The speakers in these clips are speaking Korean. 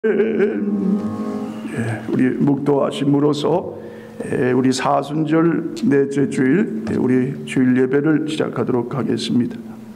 우리 묵도하심으로써 우리 사순절 넷째 주일 우리 주일 예배를 시작하도록 하겠습니다.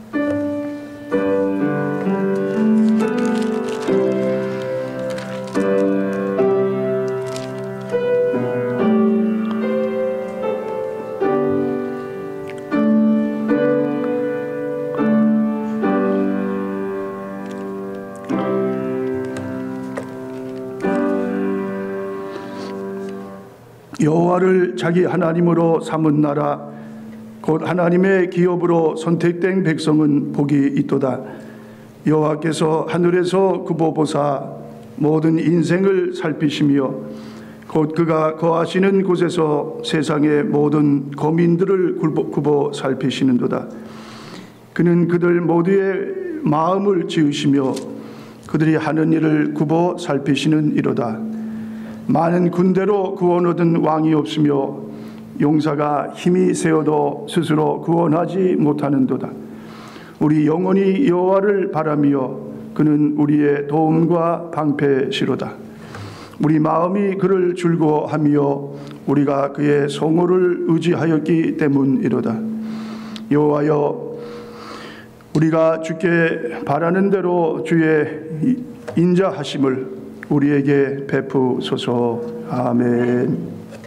여호와를 자기 하나님으로 삼은 나라 곧 하나님의 기업으로 선택된 백성은 복이 있도다. 여호와께서 하늘에서 굽어보사 모든 인생을 살피시며 곧 그가 거하시는 곳에서 세상의 모든 거민들을 굽어 살피시는도다. 그는 그들 모두의 마음을 지으시며 그들이 하는 일을 굽어 살피시는 이로다. 많은 군대로 구원 얻은 왕이 없으며 용사가 힘이 세어도 스스로 구원하지 못하는도다. 우리 영혼이 여호와를 바라며 그는 우리의 도움과 방패시로다. 우리 마음이 그를 즐거워하며 우리가 그의 성호를 의지하였기 때문이로다. 여호와여, 우리가 주께 바라는 대로 주의 인자하심을 우리에게 베푸소서. 아멘.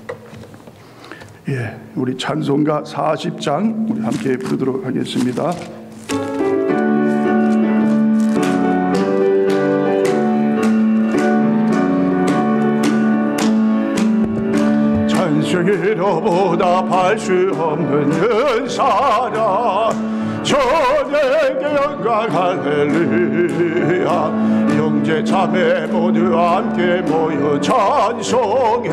우리 찬송가 40장 우리 함께 부르도록 하겠습니다. 찬송이로보다 팔 수 없는 은사라 전에게 영광 할렐루야. 형제 자매 모두 함께 모여 찬송해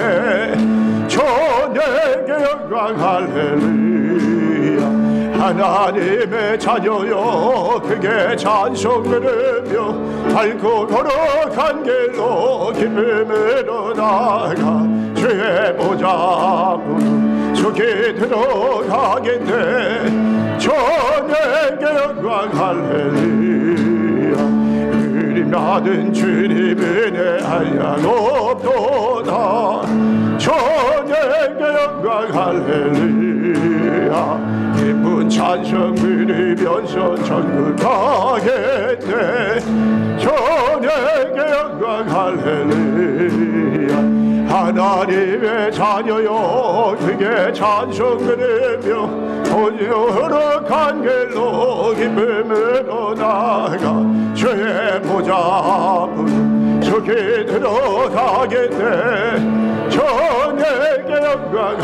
전에게 영광 할렐루야. 하나님의 자녀여 크게 찬송 부르며 밟고 걸어간 길로 기쁨으로 나아가 주의 보좌로 속에 들어가겠네. 전에게 영광 할렐루야. 받은 주님 은혜 한량 없도다. 전에게 영광 할렐루야. 기쁜 찬송 부르면서 천국 가겠네. 전에게 영광 할렐루야. 하나님의 자녀여 크게 찬송 부르며 거룩한 길로 기쁨으로 나아가 주의 보좌로 속에 들어가겠네. 전에게 영광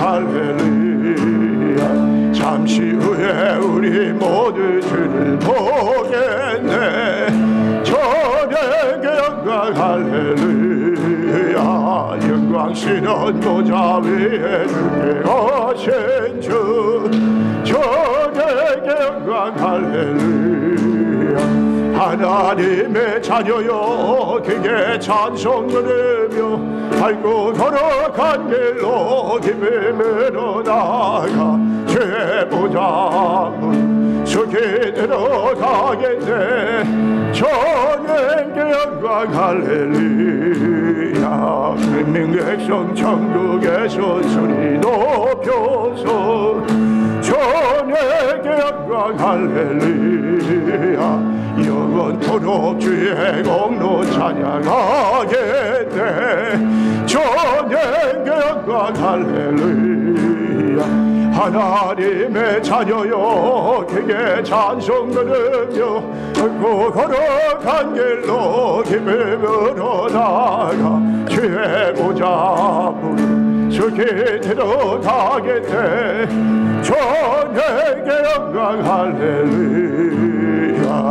할렐루야. 잠시 후에 우리 모두 주를 보겠네. 전에게 영광 할렐루야. 영광스러운 보좌 위에 주께 오신 주 전에게 영광 할렐루야. 하나님의 자녀여 크게 찬송 부르며 밟고 걸어간 길로 기쁨으로 나아가 주의 보좌 속에 들어가겠네. 전에게 영광 할렐루야. 민 백성 천국에서 소리 높여서 전에게 영광 할렐루야. 영원토록 주의 공로 찬양하겠네. 전에게 영광 할렐루야. 하나님의 자녀여 크게 찬송 부르며 걷고 걸어간 길로 기쁨으로 나아가 주의 보좌 속에 들어가겠네. 전에게 영광 할렐루야.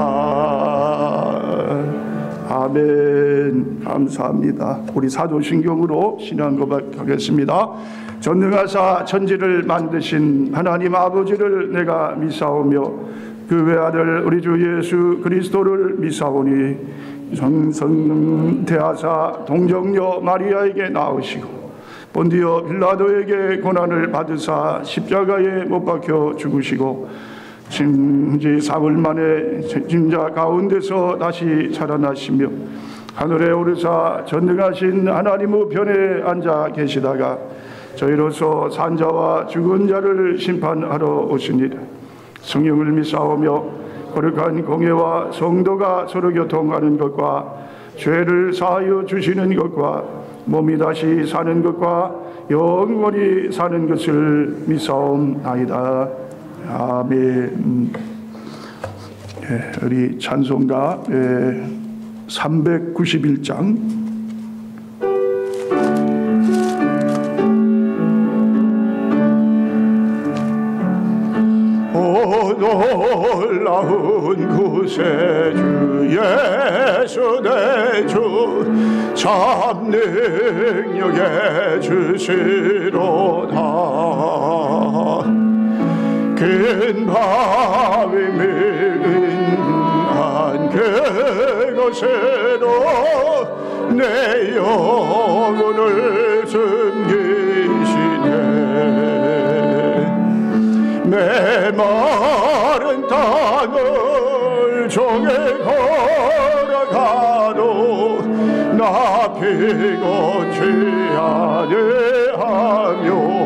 아멘. 감사합니다. 우리 사도신경으로 신앙 고백하겠습니다. 전능하사 천지를 만드신 하나님 아버지를 내가 믿사오며 그 외아들 우리 주 예수 그리스도를 믿사오니 성령 대하사 동정녀 마리아에게 낳으시고 본디오 빌라도에게 고난을 받으사 십자가에 못 박혀 죽으시고 심지 사흘 만에 짐자 가운데서 다시 살아나시며 하늘에 오르사 전능하신 하나님 우편에 앉아 계시다가 저희로서 산자와 죽은 자를 심판하러 오시니라. 성령을 믿사오며 거룩한 공예와 성도가 서로 교통하는 것과 죄를 사하여 주시는 것과 몸이 다시 사는 것과 영원히 사는 것을 믿사옵나이다. 아멘. 우리 찬송가 391장 놀라운 구세주 예수 내 주 참 능력의 주시로다. 큰 바위 미근한 그곳으로 내 영혼을 숨기시네. 메마른 땅을 종일 걸어가도 나 피곤치 아니하며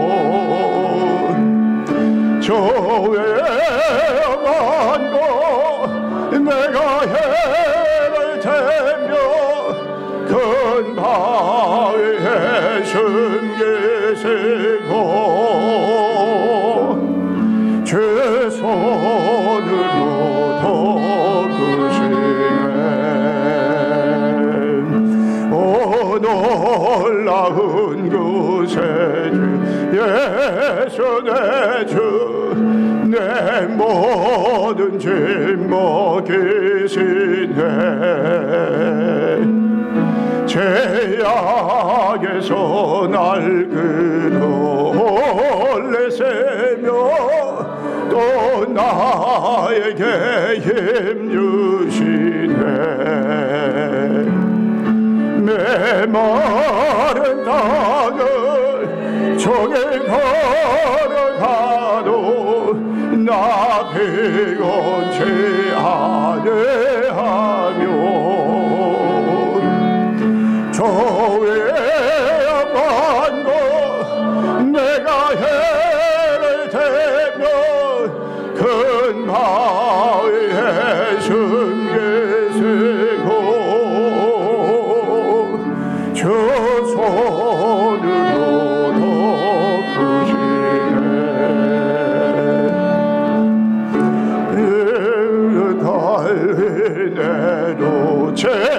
조회만 고 내가 해를 태며 큰 바위에 숨기시고 주 손으로 덮으시네. 오 놀라운 구세주 예수 내 주 내 모든 짐 먹이시네. 죄악에서 날 끌어올리시며 또 나에게 힘 주시네. 메마른 땅을 종일 걸어가도 나 피곤치 아니하며 조회만 고 내가 해를 대며 큰 바위에 숨기시고 주 손으로 달리내로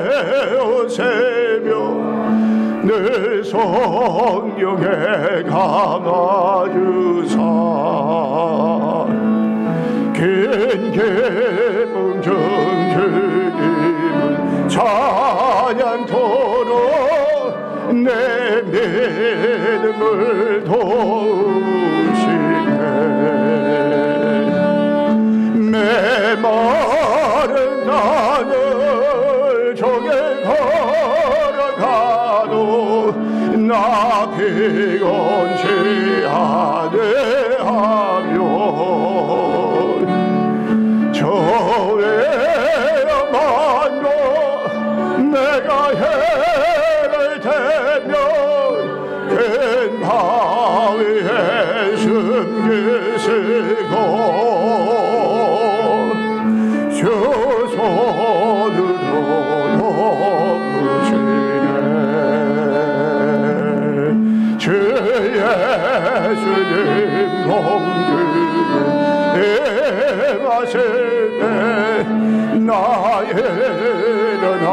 채우세며 늘 성령에 감아주사 긴 기쁨 정주님은 찬양토록 내 믿음을 도우시네. 메마른 땅을 종일 걸어가도 나 피곤치 아니하며 조회만 고 내가 해를 대며 큰 바위에 숨기시고 주 손으로 덮으시네. 주 예수님 공주는 임하실 때 나의 일어나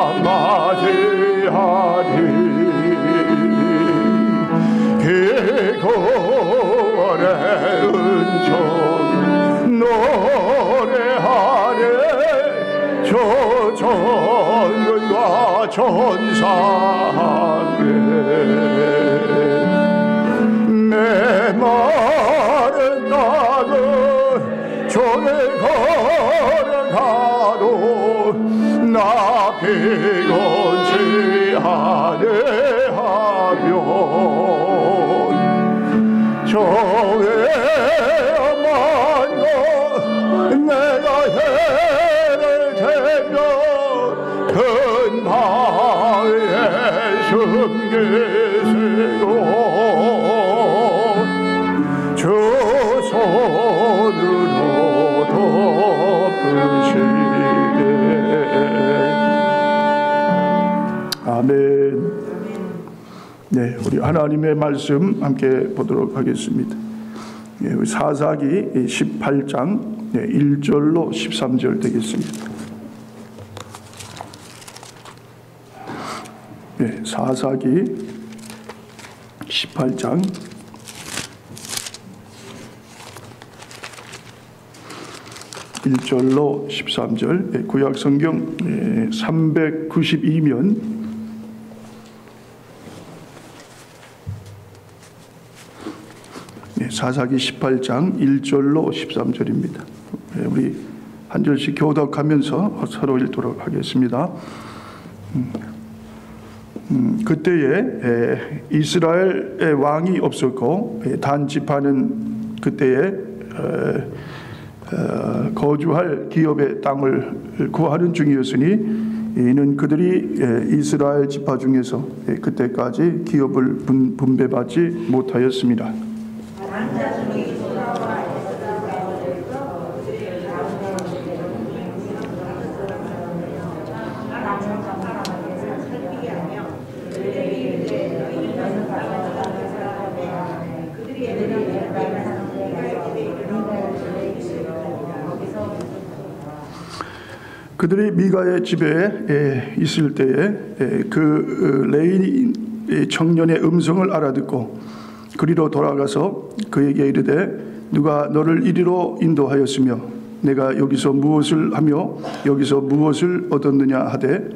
맞이하리. 기고원의 은총 노래하네. 조정근과 전사함에 메마른 땅을 종일 걸어가도 나 피곤치 아니하며 조회만 고 내가 해를 대며 큰 바 숨기시고 주 손으로 덮으시되 아멘. 네, 우리 하나님의 말씀 함께 보도록 하겠습니다. 네, 우리 사사기 18장 1절로 13절 되겠습니다. 네, 사사기 18장 1절로 13절, 구약성경 392면 사사기 18장 1절로 13절입니다. 우리 한 절씩 교독하면서 서로 읽도록 하겠습니다. 그때에 이스라엘의 왕이 없었고 단 지파는 그때에 거주할 기업의 땅을 구하는 중이었으니 이는 그들이 이스라엘 지파 중에서 그때까지 기업을 분배받지 못하였습니다. 그들이 미가의 집에 있을 때에 그 레위 청년의 음성을 알아듣고 그리로 돌아가서 그에게 이르되 누가 너를 이리로 인도하였으며 내가 여기서 무엇을 하며 여기서 무엇을 얻었느냐 하되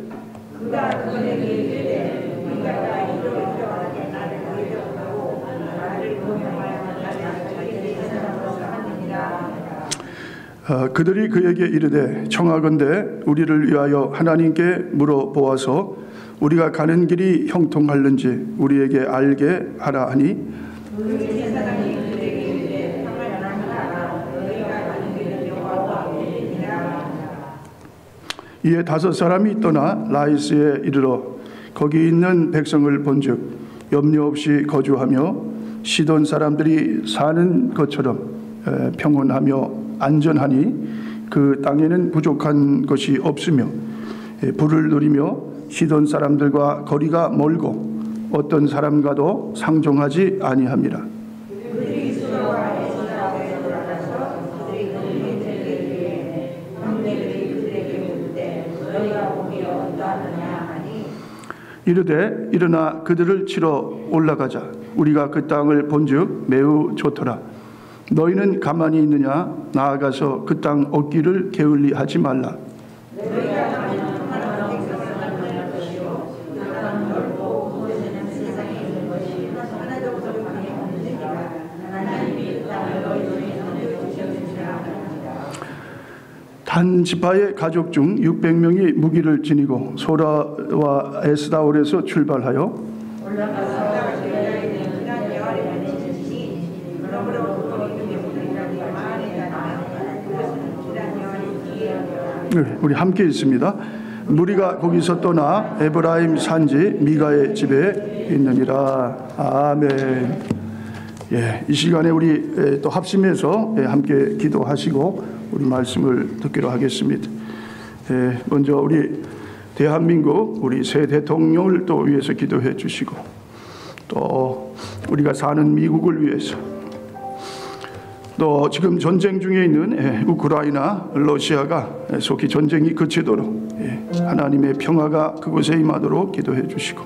그들이 그에게 이르되 청하건대 우리를 위하여 하나님께 물어보아서 우리가 가는 길이 형통할는지 우리에게 알게 하라 하니 이에 5사람이 떠나 라이스에 이르러 거기 있는 백성을 본즉 염려 없이 거주하며 시돈 사람들이 사는 것처럼 평온하며 안전하니 그 땅에는 부족한 것이 없으며 부를 누리며 시돈 사람들과 거리가 멀고 어떤 사람과도 상종하지 아니함이라. 이르되 일어나 그들을 치러 올라가자. 우리가 그 땅을 본즉 매우 좋더라. 너희는 가만히 있느냐? 나아가서 그 땅 얻기를 게을리하지 말라. 단 지파의 가족 중 600명이 무기를 지니고 소라와 에스다올에서 출발하여 우리 함께 있습니다. 무리가 거기서 떠나 에브라임 산지 미가의 집에 있느니라. 아멘. 예, 이 시간에 우리 또 합심해서 함께 기도하시고 우리 말씀을 듣기로 하겠습니다. 먼저 우리 대한민국 우리 새 대통령을 또 위해서 기도해 주시고 또 우리가 사는 미국을 위해서 또 지금 전쟁 중에 있는 우크라이나, 러시아가 속히 전쟁이 그치도록 하나님의 평화가 그곳에 임하도록 기도해 주시고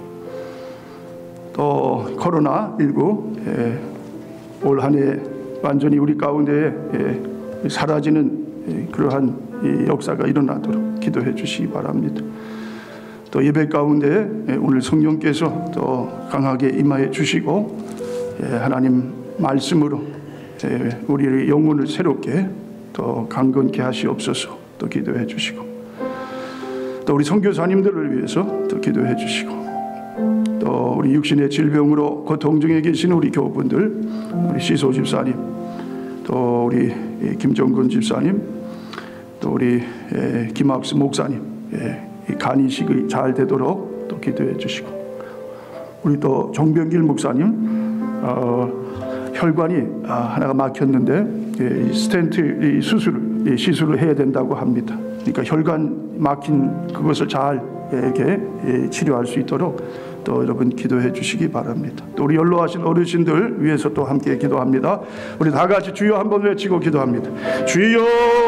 또 코로나19 올 한 해 완전히 우리 가운데에 사라지는 그러한 역사가 일어나도록 기도해 주시기 바랍니다. 또 예배 가운데 오늘 성령께서 또 강하게 임하여 주시고 하나님 말씀으로 우리의 영혼을 새롭게 또 강건케 하시옵소서. 또 기도해 주시고 또 우리 선교사님들을 위해서 또 기도해 주시고 또 우리 육신의 질병으로 고통 중에 계신 우리 교우분들, 우리 시소 집사님, 또 우리 김정근 집사님, 또 우리 김학수 목사님 간 이식이 잘 되도록 또 기도해 주시고 우리 또 정병길 목사님 혈관이 하나가 막혔는데 스텐트 시술을 해야 된다고 합니다. 그러니까 혈관 막힌 그것을 잘 이렇게 치료할 수 있도록 또 여러분 기도해 주시기 바랍니다. 또 우리 연로하신 어르신들 위해서 또 함께 기도합니다. 우리 다 같이 주여 한번 외치고 기도합니다. 주여,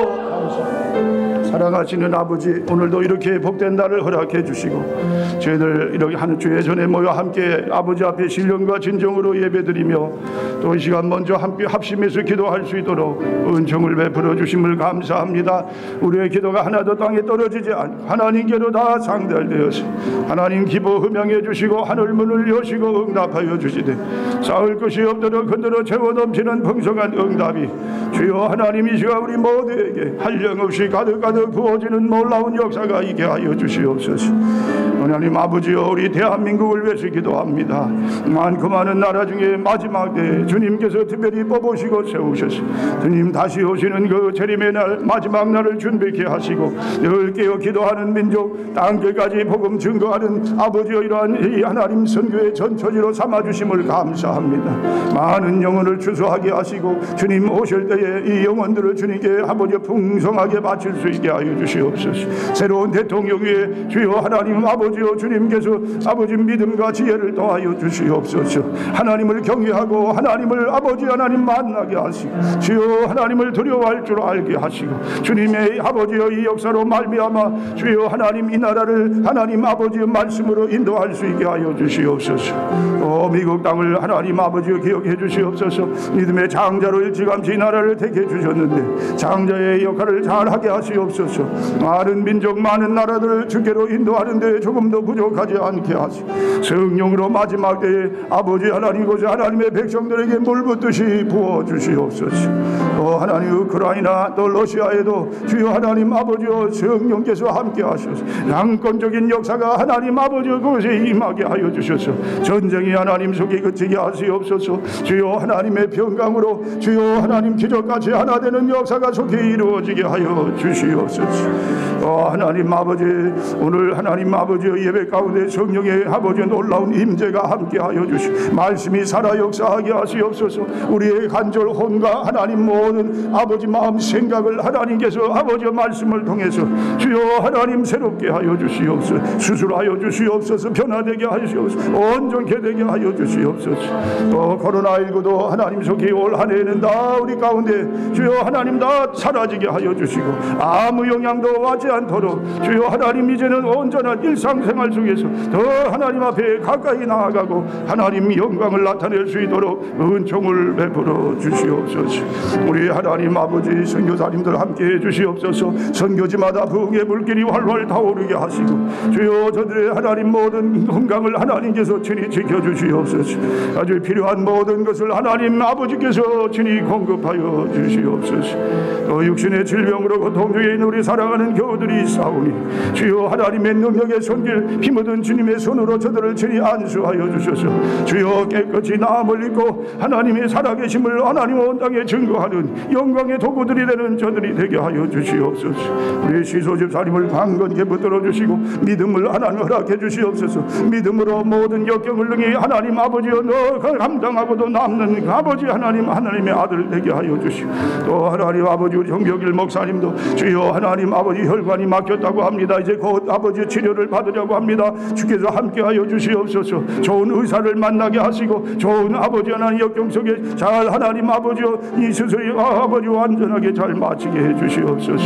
사랑하시는 아버지, 오늘도 이렇게 복된 날을 허락해 주시고 저희들 이렇게 하는 주의 전에 모여 함께 아버지 앞에 신령과 진정으로 예배드리며 또 이 시간 먼저 함께 합심해서 기도할 수 있도록 은총을 베풀어 주심을 감사합니다. 우리의 기도가 하나도 땅에 떨어지지 않고 하나님께로 다 상달되어서 하나님 기뻐 흠양해 주시고 하늘 문을 여시고 응답하여 주시되 쌓을 것이 없도록 흔들어 채워 넘치는 풍성한 응답이 주여 하나님 이 시간 우리 모두에게 한량없이 가득가득 부어지는 놀라운 역사가 있게 하여 주시옵소서. 하나님 아버지여, 우리 대한민국을 위해서 기도합니다. 많고 많은 나라 중에 마지막 때에 주님께서 특별히 뽑으시고 세우셔서 주님 다시 오시는 그 재림의 날 마지막 날을 준비케 하시고 늘 깨어 기도하는 민족 땅끝까지 복음 증거하는 아버지여, 이러한 이 하나님 선교의 전처지로 삼아주심을 감사합니다. 많은 영혼을 추수하게 하시고 주님 오실 때에 이 영혼들을 주님께 아버지 풍성하게 바칠 수 있게 하여 주시옵소서. 새로운 대통령 위에 주여 하나님 아버지여, 주님께서 아버지 믿음과 지혜를 더하여 주시옵소서. 하나님을 경외하고 하나님을 아버지 하나님 만나게 하시고 주여 하나님을 두려워할 줄 알게 하시고 주님의 아버지여 이 역사로 말미암아 주여 하나님 이 나라를 하나님 아버지의 말씀으로 인도할 수 있게 하여 주시옵소서. 미국 땅을 하나님 아버지여 기억해 주시옵소서. 믿음의 장자로 일찌감치 이 나라를 택해 주셨는데 장자의 역할을 잘하게 하시옵소서. 많은 민족 많은 나라들을 주께로 인도하는 데 조금도 부족하지 않게 하시고 성령으로 마지막 때에 아버지 하나님께서 하나님의 백성들에게 물붓듯이 부어주시옵소서. 하나님 우크라이나 또 러시아에도 주여 하나님 아버지여 성령께서 함께 하셔서 양권적인 역사가 하나님 아버지여 그것에 임하게 하여 주셔서 전쟁이 하나님 속에 그치게 하시옵소서. 주여 하나님의 평강으로 주여 하나님 기적같이 하나 되는 역사가 속에 이루어지게 하여 주시옵소서. 하나님 아버지, 오늘 하나님 아버지의 예배 가운데 성령의 아버지의 놀라운 임재가 함께하여 주시고 말씀이 살아 역사하게 하시옵소서. 우리의 간절 혼과 하나님 모든 아버지 마음 생각을 하나님께서 아버지의 말씀을 통해서 주여 하나님 새롭게 하여 주시옵소서. 수술하여 주시옵소서. 변화되게 하시옵소서. 온전케 되게 하여 주시옵소서. 또 코로나19도 하나님 속에 올 한 해는 다 우리 가운데 주여 하나님 다 사라지게 하여 주시고 아무 영향도 하지 않도록 주여 하나님 이제는 온전한 일상생활 속에서 더 하나님 앞에 가까이 나아가고 하나님 영광을 나타낼 수 있도록 은총을 베풀어 주시옵소서. 우리 하나님 아버지 선교사님들 함께해 주시옵소서. 선교지마다 부흥의 물길이 활활 타오르게 하시고 주여 저들의 하나님 모든 건강을 하나님께서 친히 지켜주시옵소서. 아주 필요한 모든 것을 하나님 아버지께서 친히 공급하여 주시옵소서. 또 육신의 질병으로 고통 중에 있는 우리 사랑하는 교우들이 싸우니 주여 하나님의 능력의 손길 힘얻은 주님의 손으로 저들을 친히 안수하여 주셔서 주여 깨끗이 나음을 입고 하나님의 살아계심을 하나님 온 땅에 증거하는 영광의 도구들이 되는 저들이 되게 하여 주시옵소서. 우리 시소 집사님을 강건케 붙들어 주시고 믿음을 하나님 허락해 주시옵소서. 믿음으로 모든 역경을 능히 하나님 아버지여 너 감당하고도 남는 아버지 하나님의 아들 되게 하여 주시고 또 하나님 아버지 우리 정병길 목사님도 주여 하나님 아버지 혈관이 막혔다고 합니다. 이제 곧 아버지 치료를 받으려고 합니다. 주께서 함께하여 주시옵소서. 좋은 의사를 만나게 하시고 좋은 아버지 하나님 역경 속에 잘 하나님 아버지여 이 수술이 아버지 완전하게 잘 마치게 해 주시옵소서.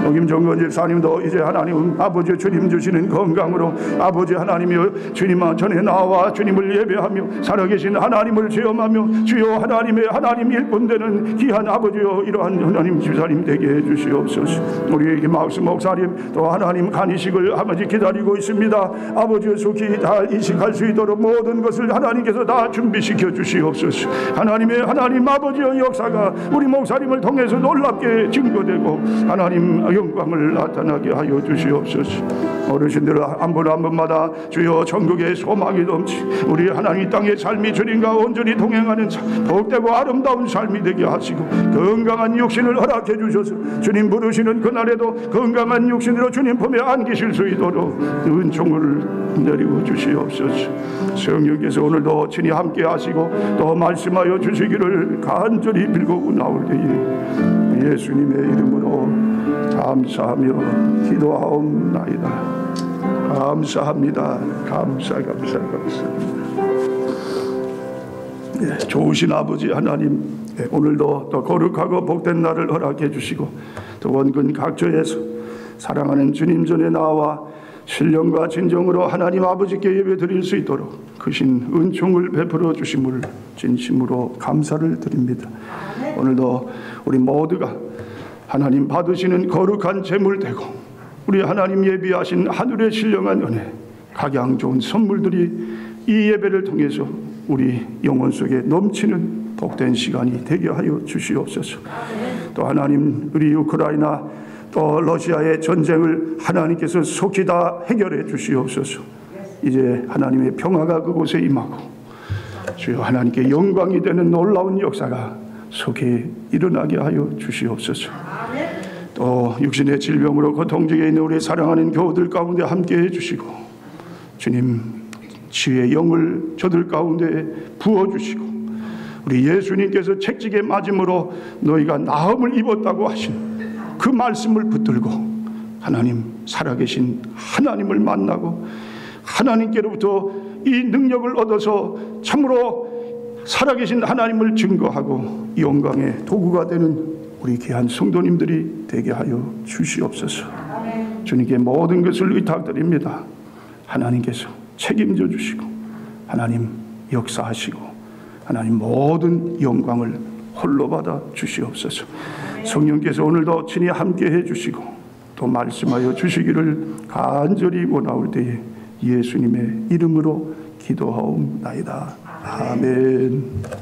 김정건 집사님도 이제 하나님 아버지 주님 주시는 건강으로 아버지 하나님이여 주님 전에 나와 주님을 예배하며 살아계신 하나님을 체험하며 주여 하나님의 하나님 일꾼되는 귀한 아버지여 이러한 하나님 집사님 되게 해 주시옵소서. 우리 김학수 목사님 또 하나님 간이식을 아버지 기다리고 있습니다. 아버지의 속히 다 이식할 수 있도록 모든 것을 하나님께서 다 준비시켜 주시옵소서. 하나님의 하나님 아버지의 역사가 우리 목사님을 통해서 놀랍게 증거되고 하나님 영광을 나타나게 하여 주시옵소서. 어르신들 한 분 한 분마다 주여 천국의 소망이 넘치 우리 하나님 땅의 삶이 주님과 온전히 동행하는 복되고 아름다운 삶이 되게 하시고 건강한 육신을 허락해 주셔서 주님 부르시는 그 날에도 건강한 육신으로 주님 품에 안기실 수 있도록 은총을 내리고 주시옵소서. 성령께서 오늘도 친히 함께 하시고 또 말씀하여 주시기를 간절히 빌고 나올 때에 예수님의 이름으로 감사하며 기도하옵나이다. 감사합니다. 감사. 좋으신 아버지 하나님, 오늘도 또 거룩하고 복된 날을 허락해 주시고 또 원근 각처에서 사랑하는 주님 전에 나와 신령과 진정으로 하나님 아버지께 예배 드릴 수 있도록 크신 은총을 베풀어 주심을 진심으로 감사를 드립니다. 오늘도 우리 모두가 하나님 받으시는 거룩한 제물 되고 우리 하나님 예비하신 하늘의 신령한 은혜, 각양 좋은 선물들이 이 예배를 통해서 우리 영혼 속에 넘치는 복된 시간이 되게 하여 주시옵소서. 또 하나님, 우리 우크라이나 또 러시아의 전쟁을 하나님께서 속히 다 해결해 주시옵소서. 이제 하나님의 평화가 그곳에 임하고 주여 하나님께 영광이 되는 놀라운 역사가 속히 일어나게 하여 주시옵소서. 또 육신의 질병으로 고통중에 있는 우리 사랑하는 교우들 가운데 함께해 주시고 주님 지혜의 영을 저들 가운데 부어주시고 우리 예수님께서 책찍에 맞음으로 너희가 나음을 입었다고 하신 그 말씀을 붙들고 하나님 살아계신 하나님을 만나고 하나님께로부터 이 능력을 얻어서 참으로 살아계신 하나님을 증거하고 영광의 도구가 되는 우리 귀한 성도님들이 되게 하여 주시옵소서. 주님께 모든 것을 의탁드립니다. 하나님께서 책임져 주시고 하나님 역사하시고 하나님 모든 영광을 홀로 받아 주시옵소서. 성령께서 오늘도 친히 함께해 주시고 또 말씀하여 주시기를 간절히 원하올 때에 예수님의 이름으로 기도하옵나이다. 아멘.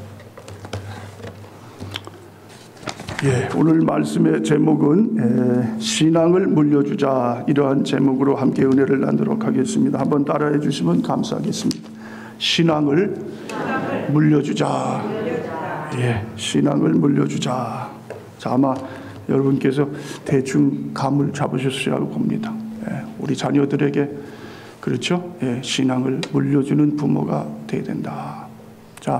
오늘 말씀의 제목은 신앙을 물려주자, 이러한 제목으로 함께 은혜를 나누도록 하겠습니다. 한번 따라해 주시면 감사하겠습니다. 신앙을 물려주자. 신앙을 물려주자. 자, 아마 여러분께서 대충 감을 잡으셨으리라고 봅니다. 우리 자녀들에게 그렇죠? 신앙을 물려주는 부모가 돼야 된다. 자,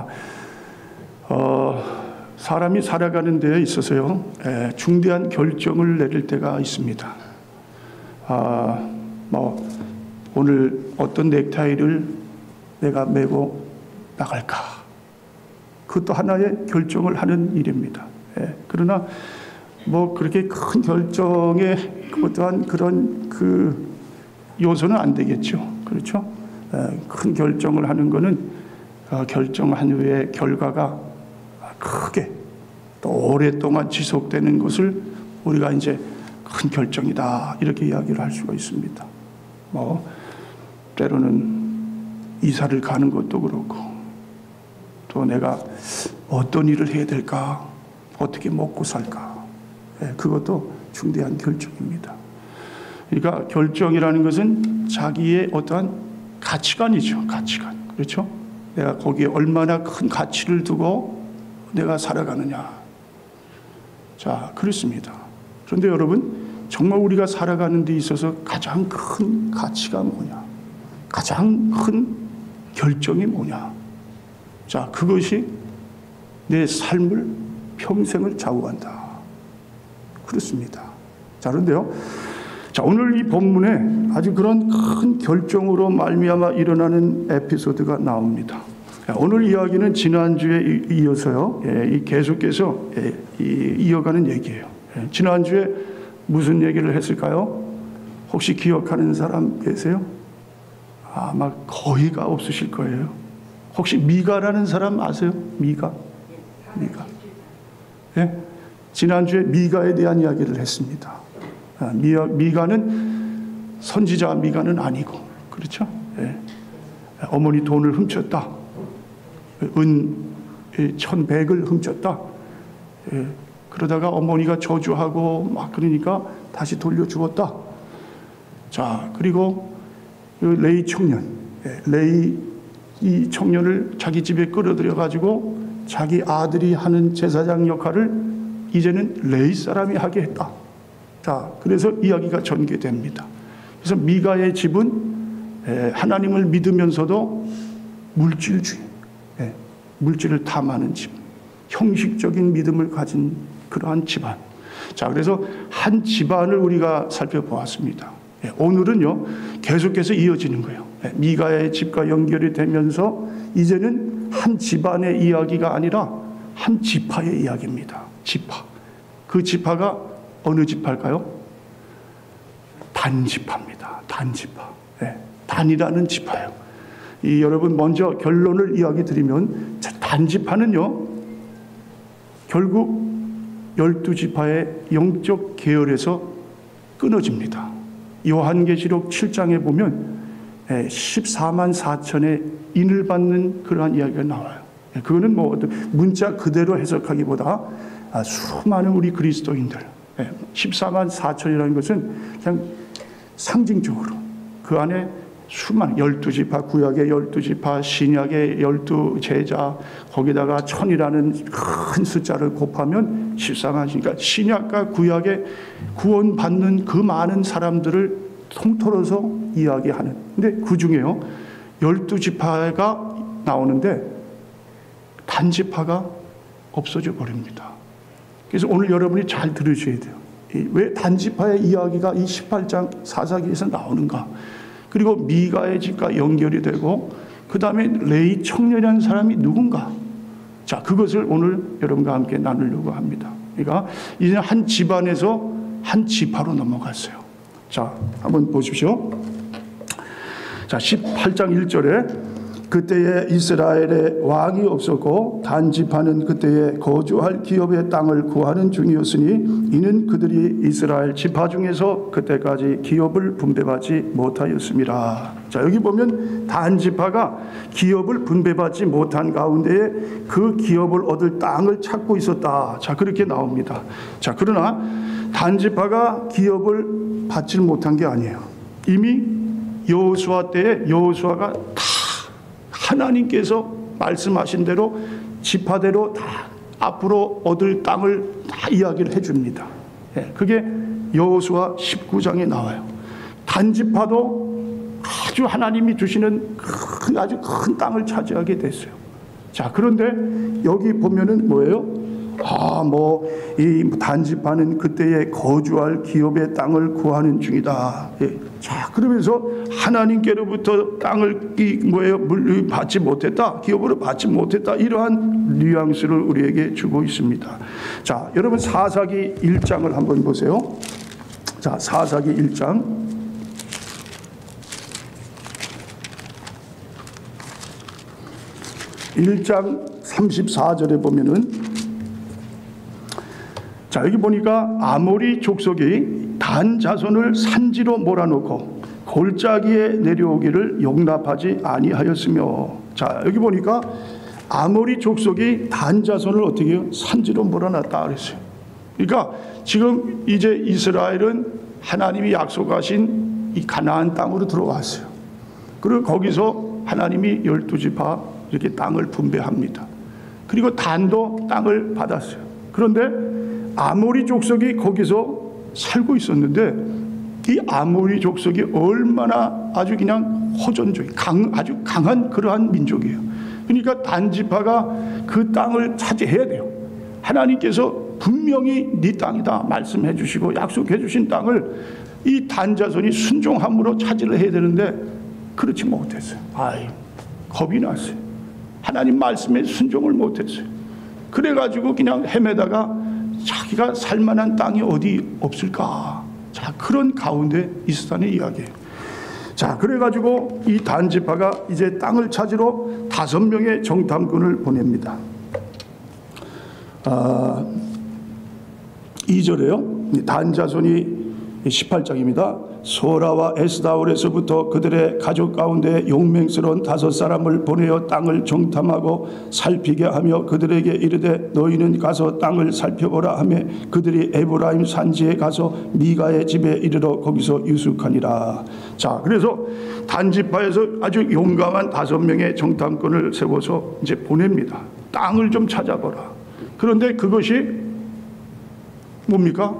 사람이 살아가는 데에 있어서요, 중대한 결정을 내릴 때가 있습니다. 오늘 어떤 넥타이를 내가 메고 나갈까? 그것도 하나의 결정을 하는 일입니다. 그러나 그렇게 큰 결정에 어떠한 그런 그 요소는 안 되겠죠. 그렇죠? 큰 결정을 하는 거는 결정한 후에 결과가 크게 또 오랫동안 지속되는 것을 우리가 이제 큰 결정이다 이렇게 이야기를 할 수가 있습니다. 때로는 이사를 가는 것도 그렇고 또 내가 어떤 일을 해야 될까, 어떻게 먹고 살까, 그것도 중대한 결정입니다. 그러니까 결정이라는 것은 자기의 어떠한 가치관이죠. 가치관. 그렇죠? 내가 거기에 얼마나 큰 가치를 두고 내가 살아가느냐. 자, 그렇습니다. 그런데 여러분, 정말 우리가 살아가는 데 있어서 가장 큰 가치가 뭐냐? 가장 큰 결정이 뭐냐? 자, 그것이 내 삶을 평생을 좌우한다. 그렇습니다. 자, 그런데요. 자, 오늘 이 본문에 아주 그런 큰 결정으로 말미암아 일어나는 에피소드가 나옵니다. 오늘 이야기는 지난주에 이어서요, 계속해서 이어가는 얘기예요. 지난주에 무슨 얘기를 했을까요? 혹시 기억하는 사람 계세요? 아마 거의가 없으실 거예요. 혹시 미가라는 사람 아세요? 미가. 지난주에 미가에 대한 이야기를 했습니다. 미가는 선지자 미가는 아니고, 그렇죠? 어머니 돈을 훔쳤다. 은 1,100을 훔쳤다. 그러다가 어머니가 저주하고 막 그러니까 다시 돌려주었다. 자, 그리고 레이 청년, 레이 이 청년을 자기 집에 끌어들여 가지고 자기 아들이 하는 제사장 역할을 이제는 레이 사람이 하게 했다. 자, 그래서 이야기가 전개됩니다. 그래서 미가의 집은 하나님을 믿으면서도 물질주의, 물질을 탐하는 집, 형식적인 믿음을 가진 그러한 집안. 자, 그래서 한 집안을 우리가 살펴보았습니다. 오늘은요, 계속해서 이어지는 거예요. 미가의 집과 연결이 되면서 이제는 한 집안의 이야기가 아니라 한 지파의 이야기입니다. 지파. 그 지파가 어느 지파일까요? 단지파입니다. 단지파. 단이라는 지파예요. 여러분, 먼저 결론을 이야기 드리면, 단지파는요, 결국 12지파의 영적 계열에서 끊어집니다. 요한계시록 7장에 보면 14만 4천의 인을 받는 그러한 이야기가 나와요. 그거는 뭐 문자 그대로 해석하기보다 수많은 우리 그리스도인들, 14만 4천이라는 것은 그냥 상징적으로 그 안에 수많은 12지파, 구약의 12지파, 신약의 12제자, 거기다가 1000이라는 큰 숫자를 곱하면 14만, 그러니까 신약과 구약의 구원받는 그 많은 사람들을 통틀어서 이야기하는. 근데 그 중에요, 12지파가 나오는데 단지파가 없어져 버립니다. 그래서 오늘 여러분이 잘 들으셔야 돼요. 왜 단지파의 이야기가 이 18장 사사기에서 나오는가? 그리고 미가의 집과 연결이 되고, 그 다음에 레위 청년이라는 사람이 누군가? 자, 그것을 오늘 여러분과 함께 나누려고 합니다. 그러니까 이제 한 집안에서 한 지파로 넘어갔어요. 자, 한번 보십시오. 자, 18장 1절에 그때에 이스라엘에 왕이 없었고 단지파는 그때에 거주할 기업의 땅을 구하는 중이었으니 이는 그들이 이스라엘 지파 중에서 그때까지 기업을 분배받지 못하였습니다. 자, 여기 보면 단지파가 기업을 분배받지 못한 가운데에 그 기업을 얻을 땅을 찾고 있었다. 자, 그렇게 나옵니다. 자, 그러나 단지파가 기업을 받지 못한 게 아니에요. 이미 여호수아 때에 여호수아가 다 하나님께서 말씀하신 대로 지파대로 다 앞으로 얻을 땅을 다 이야기를 해줍니다. 그게 여호수아 19장에 나와요. 단지파도 아주 하나님이 주시는 아주 큰 땅을 차지하게 됐어요. 자, 그런데 여기 보면은 뭐예요? 이 단지파는 그때에 거주할 기업의 땅을 구하는 중이다. 자, 그러면서 하나님께로부터 땅을 받지 못했다, 기업으로 받지 못했다, 이러한 뉘앙스를 우리에게 주고 있습니다. 자, 여러분 사사기 1장을 한번 보세요. 자, 사사기 1장. 1장 34절에 보면은, 자, 여기 보니까 아모리 족속이 단 자손을 산지로 몰아넣고 골짜기에 내려오기를 용납하지 아니하였으며. 자, 여기 보니까 아모리 족속이 단 자손을 어떻게 해요? 산지로 몰아놨다 그랬어요. 그러니까 지금 이제 이스라엘은 하나님이 약속하신 이 가나안 땅으로 들어왔어요. 그리고 거기서 하나님이 12지파 이렇게 땅을 분배합니다. 그리고 단도 땅을 받았어요. 그런데 아모리 족속이 거기서 살고 있었는데 이 아모리 족속이 얼마나 아주 그냥 호전적인 아주 강한 그러한 민족이에요. 그러니까 단지파가 그 땅을 차지해야 돼요. 하나님께서 분명히 네 땅이다 말씀해 주시고 약속해 주신 땅을 이 단자손이 순종함으로 차지를 해야 되는데 그렇지 못했어요. 겁이 났어요. 하나님 말씀에 순종을 못했어요. 그래가지고 그냥 헤매다가 자기가 살만한 땅이 어디 없을까? 자, 그런 가운데 있었다는 이야기예요. 자, 그래가지고 이 단지파가 이제 땅을 찾으러 5명의 정탐꾼을 보냅니다. 2절에요. 단자손이 18장입니다. 소라와 에스다올에서부터 그들의 가족 가운데 용맹스러운 5사람을 보내어 땅을 정탐하고 살피게 하며 그들에게 이르되 너희는 가서 땅을 살펴보라 하며 그들이 에브라임 산지에 가서 미가의 집에 이르러 거기서 유숙하니라. 자, 그래서 단지파에서 아주 용감한 5명의 정탐꾼을 세워서 이제 보냅니다. 땅을 좀 찾아보라. 그런데 그것이 뭡니까?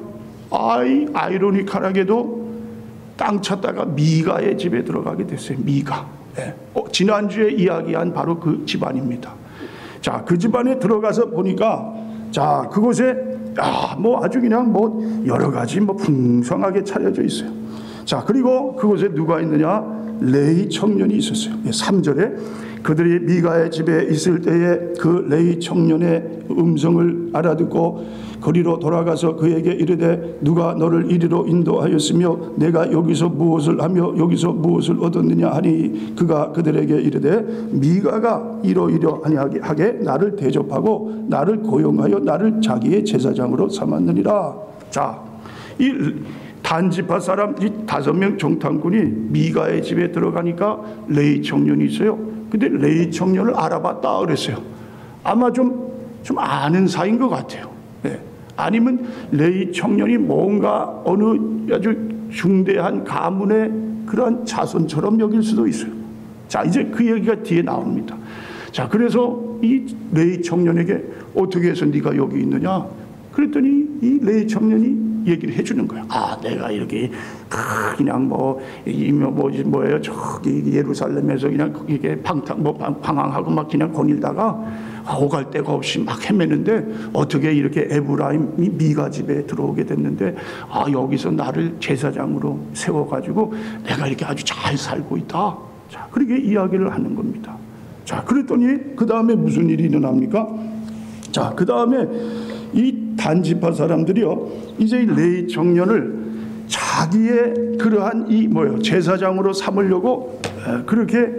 아이러니컬하게도 땅 찾다가 미가의 집에 들어가게 됐어요. 미가. 예. 지난주에 이야기한 바로 그 집안입니다. 자, 그 집안에 들어가서 보니까, 자, 그곳에 뭐 아주 그냥 뭐 여러 가지 뭐 풍성하게 차려져 있어요. 자, 그리고 그곳에 누가 있느냐? 레위 청년이 있었어요. 3절에 그들이 미가의 집에 있을 때에 그 레위 청년의 음성을 알아듣고 거리로 돌아가서 그에게 이르되 누가 너를 이리로 인도하였으며 내가 여기서 무엇을 하며 여기서 무엇을 얻었느냐 하니 그가 그들에게 이르되 미가가 이러이러 하게 나를 대접하고 나를 고용하여 나를 자기의 제사장으로 삼았느니라. 자, 이 단지파 사람 이 5명 정탐꾼이 미가의 집에 들어가니까 레위 청년이 있어요. 근데 레위 청년을 알아봤다 그랬어요. 아마 좀 아는 사이인 것 같아요. 네. 아니면 레위 청년이 뭔가 어느 아주 중대한 가문의 그러한 자손처럼 여길 수도 있어요. 자, 이제 그 얘기가 뒤에 나옵니다. 자, 그래서 이 레위 청년에게 어떻게 해서 네가 여기 있느냐? 그랬더니 이 레위 청년이 얘기를 해주는 거야. 내가 이렇게 그냥 뭐예요? 저기 예루살렘에서 그냥 이게 방황하고 막 그냥 거닐다가 오갈 데가 없이 막 헤매는데 어떻게 이렇게 에브라임 미가 집에 들어오게 됐는데 여기서 나를 제사장으로 세워가지고 내가 이렇게 아주 잘 살고 있다. 자, 그렇게 이야기를 하는 겁니다. 자, 그랬더니 그 다음에 무슨 일이 일어납니까? 자, 그 다음에 이 단지파 사람들이요, 이제 레위 청년을 자기의 그러한 제사장으로 삼으려고 그렇게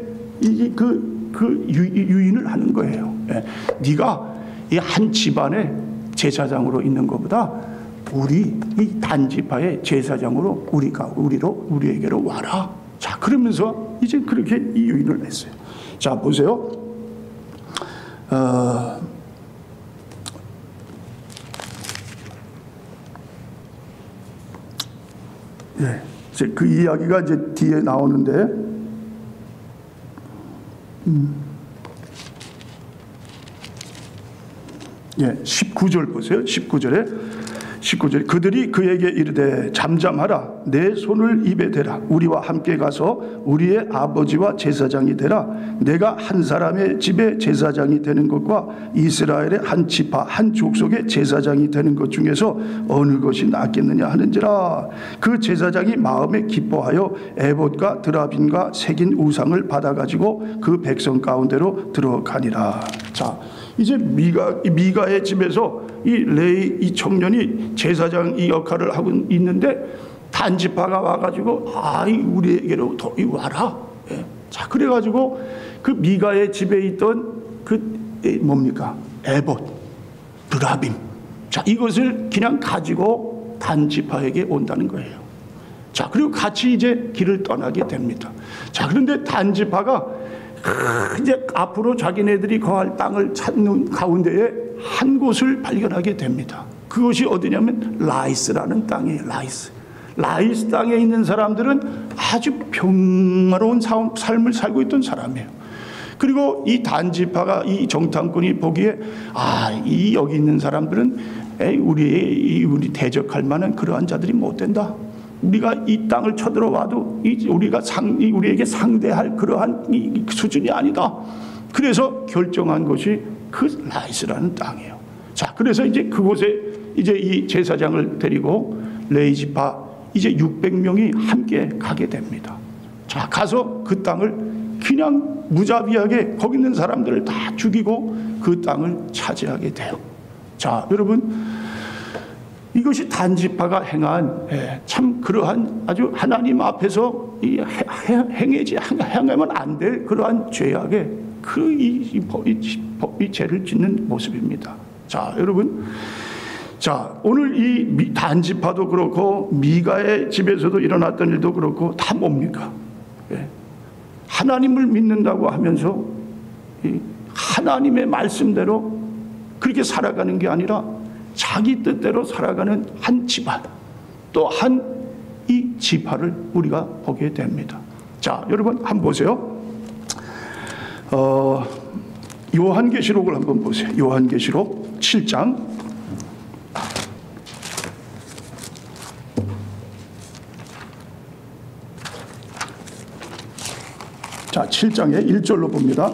유인을 하는 거예요. 네가 이 한 집안의 제사장으로 있는 것보다 우리 이 단지파의 제사장으로 우리에게로 와라. 자, 그러면서 이제 그렇게 유인을 했어요. 자, 보세요. 예, 이제 그 이야기가 이제 뒤에 나오는데, 19절 보세요. 19절에 그들이 그에게 이르되 잠잠하라 내 손을 입에 대라 우리와 함께 가서 우리의 아버지와 제사장이 되라 내가 한 사람의 집에 제사장이 되는 것과 이스라엘의 한 지파 한 족속의 제사장이 되는 것 중에서 어느 것이 낫겠느냐 하는지라. 그 제사장이 마음에 기뻐하여 에봇과 드라빔과 새긴 우상을 받아가지고 그 백성 가운데로 들어가니라. 자, 이제 미가의 집에서 이 청년이 제사장 이 역할을 하고 있는데 단지파가 와가지고 우리에게로 와라. 예. 자, 그래가지고 그 미가의 집에 있던 에봇, 드라빔. 자, 이것을 그냥 가지고 단지파에게 온다는 거예요. 자, 그리고 같이 이제 길을 떠나게 됩니다. 자, 그런데 단지파가 이제 앞으로 자기네들이 거할 땅을 찾는 가운데에 한 곳을 발견하게 됩니다. 그것이 어디냐면 라이스라는 땅이에요. 라이스 땅에 있는 사람들은 아주 평화로운 삶을 살고 있던 사람이에요. 그리고 이 단지파가 이 정탐꾼이 보기에 여기 있는 사람들은 우리 대적할 만한 그러한 자들이 못 된다. 우리가 이 땅을 쳐들어와도 우리에게 상대할 그러한 수준이 아니다. 그래서 결정한 것이 그 라이스라는 땅이에요. 자, 그래서 이제 그곳에 이제 이 제사장을 데리고 레위 지파 이제 600명이 함께 가게 됩니다. 자, 가서 그 땅을 그냥 무자비하게 거기 있는 사람들을 다 죽이고 그 땅을 차지하게 돼요. 자, 여러분, 이것이 단지파가 행한 참 그러한 아주 하나님 앞에서 행하면 안 될 그러한 죄악의 이 죄를 짓는 모습입니다. 자, 여러분, 자, 오늘 이 단지파도 그렇고 미가의 집에서도 일어났던 일도 그렇고 다 뭡니까? 하나님을 믿는다고 하면서 하나님의 말씀대로 그렇게 살아가는 게 아니라 자기 뜻대로 살아가는 한 집안, 또 한 이 지파를 우리가 보게 됩니다. 자, 여러분 한번 보세요. 요한계시록을 한번 보세요. 요한계시록 7장. 7장의 1절로 봅니다.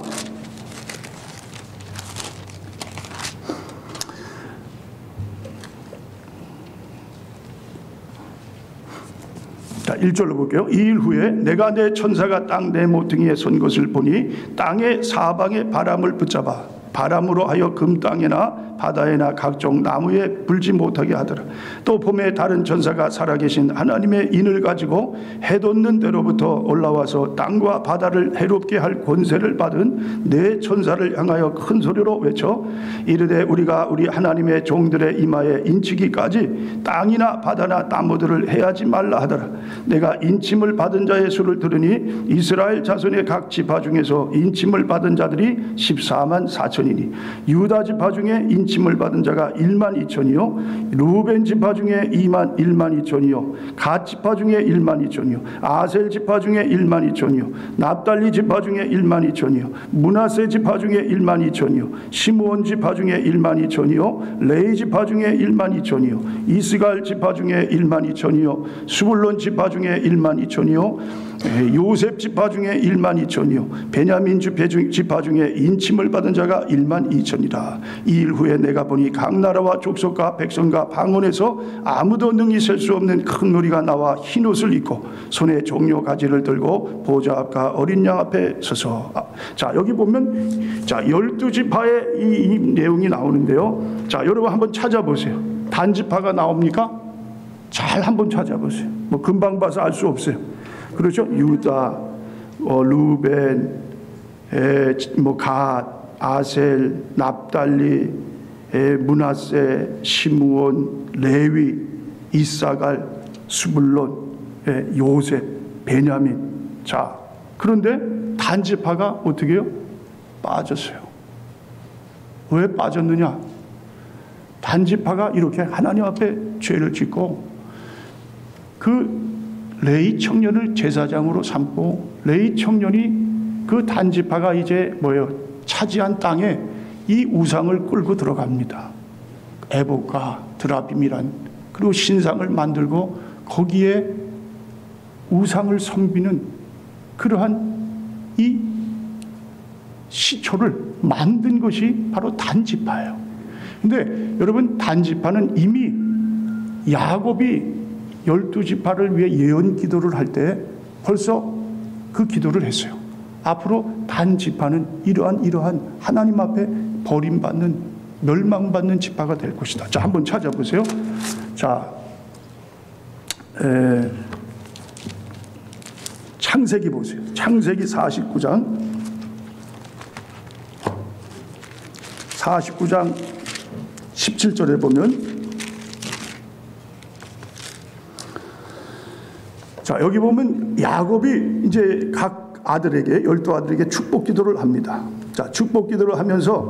자, 1절로 볼게요. 2일 후에 내가 내 천사가 땅 내 모퉁이에 선 것을 보니 땅의 사방에 바람을 붙잡아 바람으로 하여 금 땅에나 바다에나 각종 나무에 불지 못하게 하더라. 또 봄에 다른 천사가 살아계신 하나님의 인을 가지고 해 돋는 데로부터 올라와서 땅과 바다를 해롭게 할 권세를 받은 네 천사를 향하여 큰 소리로 외쳐 이르되 우리가 우리 하나님의 종들의 이마에 인치기까지 땅이나 바다나 나무들을 해하지 말라 하더라. 내가 인침을 받은 자의 수를 들으니 이스라엘 자손의 각 지파 중에서 인침을 받은 자들이 14만 4천이니 유다 지파 중에 인침을 받은 자가 1만 2천이요 루벤 지파 중에 2만 1만 2천이요 갓 지파 중에 1만 2천이요 아셀 지파 중에 1만 2천이요 납달리 지파 중에 1만 2천이요 므낫세 지파 중에 1만 2천이요 시므온 지파 중에 1만 2천이요 레위 지파 중에 1만 2천이요 이스갈 지파 중에 1만 2천이요 스불론 지파 중에 1만 2천이요 요셉 지파 중에 1만 2천이요 베냐민 지파 중에 인침을 받은 자가 1만 2천이라. 2일 후에 내가 보니 각 나라와 족속과 백성과 방언에서 아무도 능히 셀 수 없는 큰 무리가 나와 흰옷을 입고 손에 종려 가지를 들고 보좌 앞과 어린 양 앞에 서서 자, 여기 보면 자 12지파의 이 내용이 나오는데요. 자, 여러분 한번 찾아보세요. 단지파가 나옵니까? 잘 한번 찾아보세요. 뭐 금방 봐서 알 수 없어요. 그렇죠? 유다, 루벤, 뭐 갓, 아셀, 납달리, 므낫세, 시므온, 레위, 이사갈, 스불론, 요셉, 베냐민. 자, 그런데 단지파가 어떻게 해요? 빠졌어요. 왜 빠졌느냐? 단지파가 이렇게 하나님 앞에 죄를 짓고 그 레위 청년을 제사장으로 삼고 레위 청년이 그 단지파가 이제 뭐예요? 차지한 땅에 이 우상을 끌고 들어갑니다. 에봇과 드라빔이란 그리고 신상을 만들고 거기에 우상을 섬기는 그러한 이 시초를 만든 것이 바로 단지파예요. 근데 여러분 단지파는 이미 야곱이 12지파를 위해 예언 기도를 할 때 벌써 그 기도를 했어요. 앞으로 단지파는 이러한 하나님 앞에 버림받는 멸망받는 지파가 될 것이다. 자, 한번 찾아보세요. 자, 창세기 보세요. 창세기 49장 17절에 보면 자, 여기 보면 야곱이 이제 각 아들에게 12아들에게 축복 기도를 합니다. 자, 축복 기도를 하면서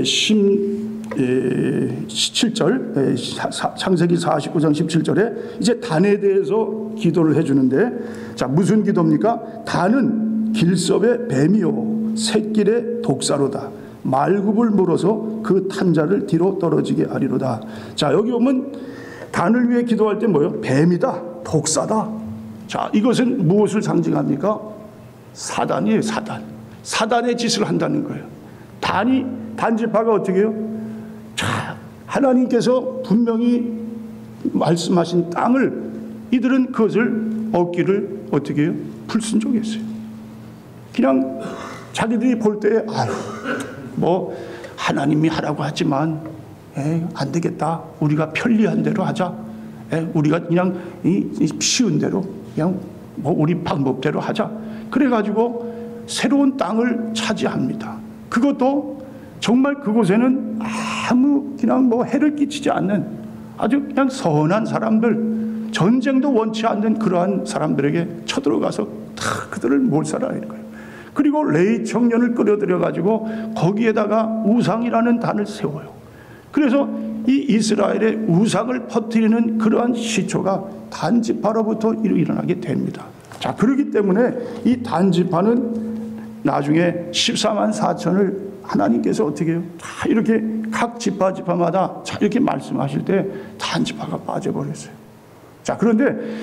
17절 창세기 49장 17절에 이제 단에 대해서 기도를 해주는데 자, 무슨 기도입니까? 단은 길섭의 뱀이요 샛길의 독사로다. 말굽을 물어서 그 탄자를 뒤로 떨어지게 하리로다. 자, 여기 보면 단을 위해 기도할 때 뭐예요? 뱀이다, 독사다. 자, 이것은 무엇을 상징합니까? 사단이에요, 사단. 사단의 짓을 한다는 거예요. 단지파가 어떻게 해요? 자, 하나님께서 분명히 말씀하신 땅을 이들은 그것을 얻기를 어떻게 해요? 불순종했어요. 그냥 자기들이 볼 때에 아유, 뭐 하나님이 하라고 하지만 안 되겠다. 우리가 편리한 대로 하자. 우리가 그냥 쉬운 대로 그냥 뭐 우리 방법대로 하자. 그래가지고 새로운 땅을 차지합니다. 그것도 정말 그곳에는 아무 그냥 뭐 해를 끼치지 않는 아주 그냥 선한 사람들, 전쟁도 원치 않는 그러한 사람들에게 쳐들어가서 다 그들을 몰살하는 거예요. 그리고 레위 청년을 끌어들여가지고 거기에다가 우상이라는 단을 세워요. 그래서 이 이스라엘의 우상을 퍼뜨리는 그러한 시초가 단지파로부터 일어나게 됩니다. 자, 그렇기 때문에 이 단지파는 나중에 14만 4천을 하나님께서 어떻게 해요? 다 이렇게 각 지파마다 자, 이렇게 말씀하실 때 단지파가 빠져버렸어요. 자, 그런데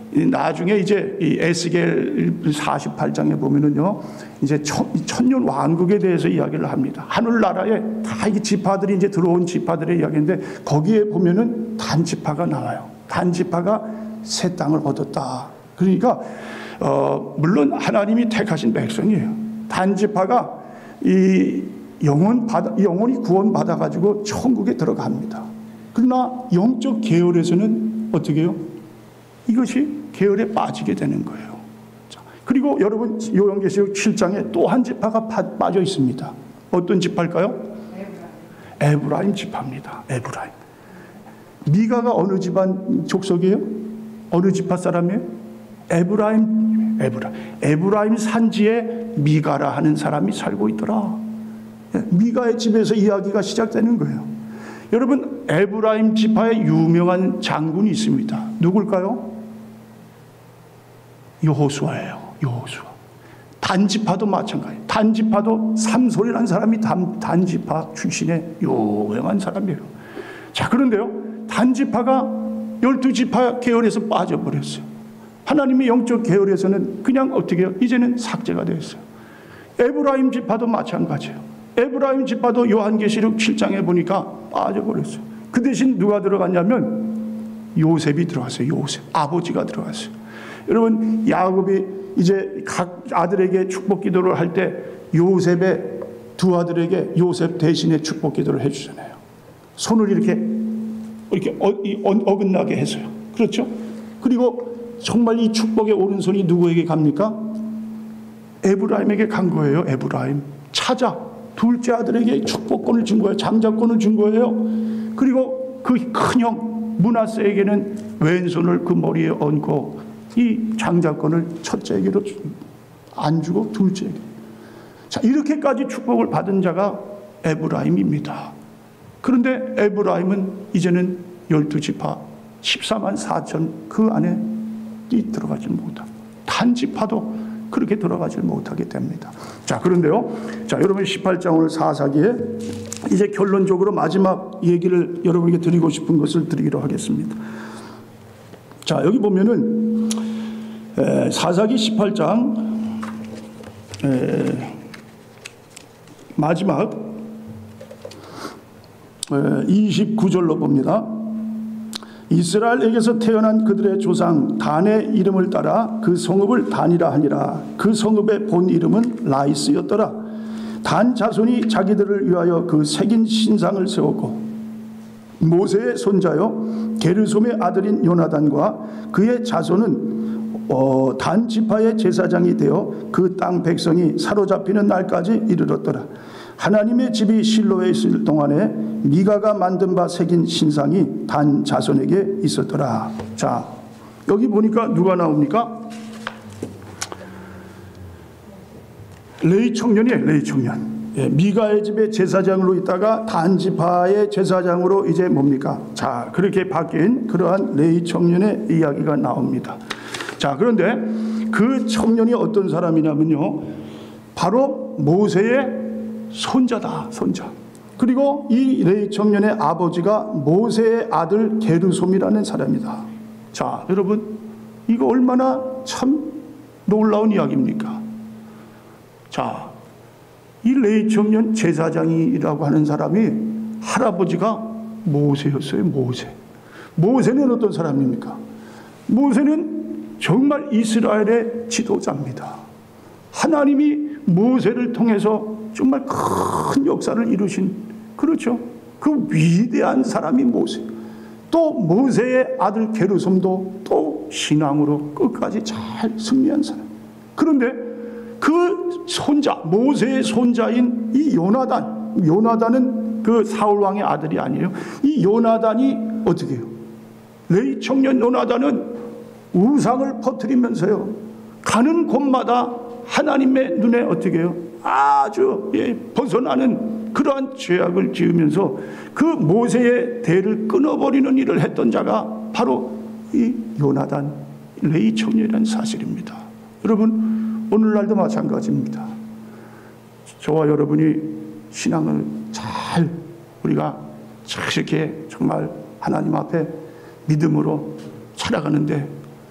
나중에 이제 이 에스겔 48장에 보면은요, 이제 천년 왕국에 대해서 이야기를 합니다. 하늘나라에 다 이 지파들이 이제 들어온 지파들의 이야기인데, 거기에 보면은 단 지파가 나와요. 단 지파가 새 땅을 얻었다. 그러니까 물론 하나님이 택하신 백성이에요. 단 지파가 이 영혼이 구원받아 가지고 천국에 들어갑니다. 그러나 영적 계열에서는 어떻게 해요? 이것이 계열에 빠지게 되는 거예요. 자, 그리고 여러분 요한계시록 7장에 또 한 지파가 빠져 있습니다. 어떤 지파일까요? 에브라임 지파입니다. 에브라임. 미가가 어느 집안 족속이에요? 어느 지파 사람이에요? 에브라임 산지에 미가라 하는 사람이 살고 있더라. 미가의 집에서 이야기가 시작되는 거예요. 여러분, 에브라임 지파의 유명한 장군이 있습니다. 누굴까요? 여호수아예요. 여호수아. 단지파도 마찬가지예요. 단지파도 삼손이라는 사람이 단지파 출신의 유명한 사람이에요. 자, 그런데요, 단지파가 12지파 계열에서 빠져버렸어요. 하나님의 영적 계열에서는 그냥 어떻게 해요? 이제는 삭제가 되었어요. 에브라임 지파도 마찬가지예요. 에브라임 지파도 요한계시록 7장에 보니까 빠져버렸어요. 그 대신 누가 들어갔냐면 요셉이 들어갔어요. 요셉. 아버지가 들어갔어요. 여러분, 야곱이 이제 각 아들에게 축복 기도를 할 때 요셉의 두 아들에게 요셉 대신에 축복 기도를 해주잖아요. 손을 이렇게 어긋나게 해서요. 그렇죠? 그리고 정말 이 축복의 오른손이 누구에게 갑니까? 에브라임에게 간 거예요. 에브라임. 찾아 둘째 아들에게 축복권을 준 거예요. 장자권을 준 거예요. 그리고 그 큰형 므낫세에게는 왼손을 그 머리에 얹고 이 장자권을 첫째에게로 안 주고 둘째에게. 자, 이렇게까지 축복을 받은 자가 에브라임입니다. 그런데 에브라임은 이제는 12지파 14만 4천 그 안에 들어가지 못하고 단지파도 그렇게 들어가지 못하게 됩니다. 자, 그런데요, 자, 여러분 18장 오늘 사사기에 이제 결론적으로 마지막 얘기를 여러분에게 드리고 싶은 것을 드리기로 하겠습니다. 자, 여기 보면은 사사기 18장 마지막 29절로 봅니다. 이스라엘에게서 태어난 그들의 조상 단의 이름을 따라 그 성읍을 단이라 하니라. 그 성읍의 본 이름은 라이스였더라. 단 자손이 자기들을 위하여 그 새긴 신상을 세웠고 모세의 손자요 게르솜의 아들인 요나단과 그의 자손은 단 지파의 제사장이 되어 그 땅 백성이 사로잡히는 날까지 이르렀더라. 하나님의 집이 실로에 있을 동안에 미가가 만든 바 새긴 신상이 단 자손에게 있었더라. 자, 여기 보니까 누가 나옵니까? 레위 청년이에요. 레위 청년. 미가의 집에 제사장으로 있다가 단 지파의 제사장으로 이제 뭡니까? 자, 그렇게 바뀐 그러한 레위 청년의 이야기가 나옵니다. 자, 그런데 그 청년이 어떤 사람이냐면요, 바로 모세의 손자다. 손자. 그리고 이 레위 청년의 아버지가 모세의 아들 게르솜이라는 사람이다. 자, 여러분, 이거 얼마나 참 놀라운 이야기입니까? 자, 이 레위 청년 제사장이라고 하는 사람이 할아버지가 모세였어요. 모세는 어떤 사람입니까? 모세는 정말 이스라엘의 지도자입니다. 하나님이 모세를 통해서 정말 큰 역사를 이루신, 그렇죠, 그 위대한 사람이 모세. 또 모세의 아들 게르솜도 또 신앙으로 끝까지 잘 승리한 사람. 그런데 그 손자, 모세의 손자인 이 요나단은 그 사울 왕의 아들이 아니에요. 이 요나단이 어떻게 해요? 레위 청년 요나단은 우상을 퍼뜨리면서요, 가는 곳마다 하나님의 눈에 어떻게 해요? 아주 벗어나는 그러한 죄악을 지으면서 그 모세의 대를 끊어버리는 일을 했던 자가 바로 이 요나단, 레위 청년이라는 사실입니다. 여러분, 오늘날도 마찬가지입니다. 저와 여러분이 신앙을 잘 우리가 이렇게 정말 하나님 앞에 믿음으로 살아가는데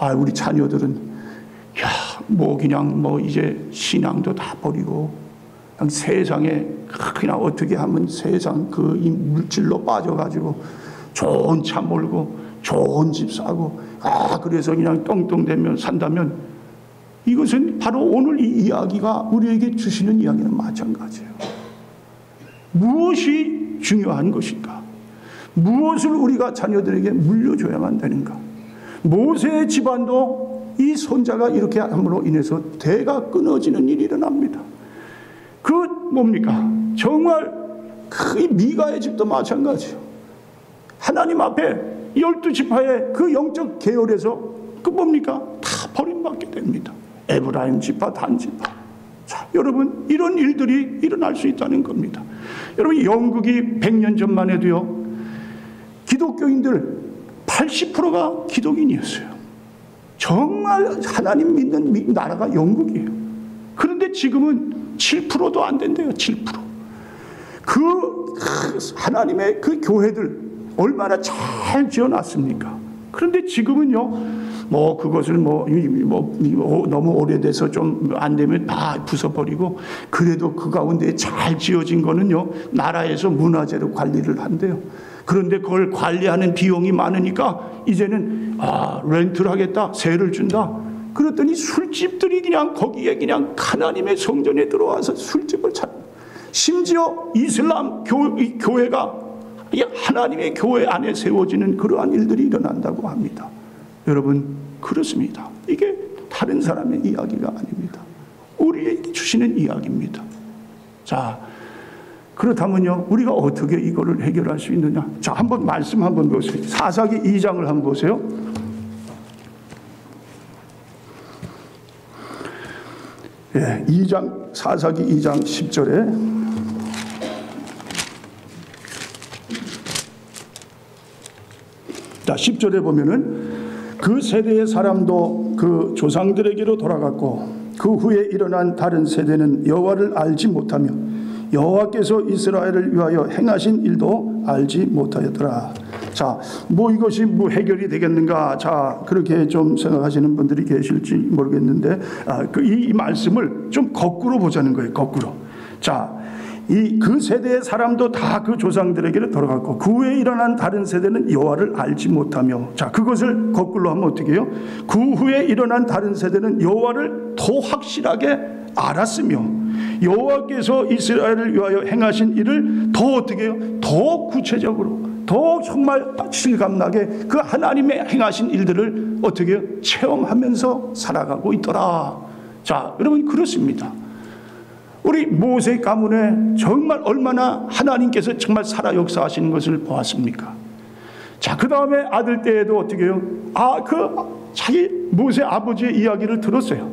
우리 자녀들은 그냥 이제 신앙도 다 버리고 그냥 세상에 그냥 어떻게 하면 세상 이 물질로 빠져가지고 좋은 차 몰고 좋은 집 사고 그래서 그냥 똥똥대면 산다면, 이것은 바로 오늘 이 이야기가 우리에게 주시는 이야기는 마찬가지예요. 무엇이 중요한 것인가? 무엇을 우리가 자녀들에게 물려줘야만 되는가? 모세의 집안도 이 손자가 이렇게 함으로 인해서 대가 끊어지는 일이 일어납니다. 뭡니까? 정말 그 미가의 집도 마찬가지예요. 하나님 앞에 12지파의 그 영적 계열에서 뭡니까? 다 버림받게 됩니다. 에브라임 지파, 단 지파. 자, 여러분, 이런 일들이 일어날 수 있다는 겁니다. 여러분, 영국이 100년 전만 해도요, 기독교인들 80%가 기독인이었어요. 정말 하나님 믿는 나라가 영국이에요. 그런데 지금은 7%도 안 된대요. 7%. 하나님의 그 교회들 얼마나 잘 지어놨습니까? 그런데 지금은요, 그것을 너무 오래돼서 좀 안 되면 다 부숴버리고, 그래도 그 가운데 잘 지어진 거는요, 나라에서 문화재로 관리를 한대요. 그런데 그걸 관리하는 비용이 많으니까 이제는 렌트를 하겠다, 세를 준다. 그랬더니 술집들이 그냥 거기에 그냥 하나님의 성전에 들어와서 술집을 심지어 이슬람 교회가 하나님의 교회 안에 세워지는 그러한 일들이 일어난다고 합니다. 여러분, 그렇습니다. 이게 다른 사람의 이야기가 아닙니다. 우리에게 주시는 이야기입니다. 자, 그렇다면요, 우리가 어떻게 이거를 해결할 수 있느냐? 자, 한번 말씀 한번 보세요. 사사기 2장을 한번 보세요. 예, 2장, 사사기 2장 10절에 자, 10절에 보면은 그 세대의 사람도 그 조상들에게로 돌아갔고 그 후에 일어난 다른 세대는 여호와를 알지 못하며 여호와께서 이스라엘을 위하여 행하신 일도 알지 못하였더라. 자, 이것이 해결이 되겠는가? 자, 그렇게 좀 생각하시는 분들이 계실지 모르겠는데, 이 말씀을 좀 거꾸로 보자는 거예요. 거꾸로. 자, 그 세대의 사람도 다 그 조상들에게로 돌아갔고 그 후에 일어난 다른 세대는 여호와를 알지 못하며, 자, 그것을 거꾸로 하면 어떻게 해요? 그 후에 일어난 다른 세대는 여호와를 더 확실하게 알았으며 여호와께서 이스라엘을 위하여 행하신 일을 더 어떻게 해요? 더 구체적으로, 더 정말 실감나게 그 하나님의 행하신 일들을 어떻게 해요? 체험하면서 살아가고 있더라. 자, 여러분, 그렇습니다. 우리 모세 가문에 정말 얼마나 하나님께서 정말 살아 역사하시는 것을 보았습니까? 자, 그 다음에 아들 때에도 어떻게 해요? 자기 모세 아버지의 이야기를 들었어요.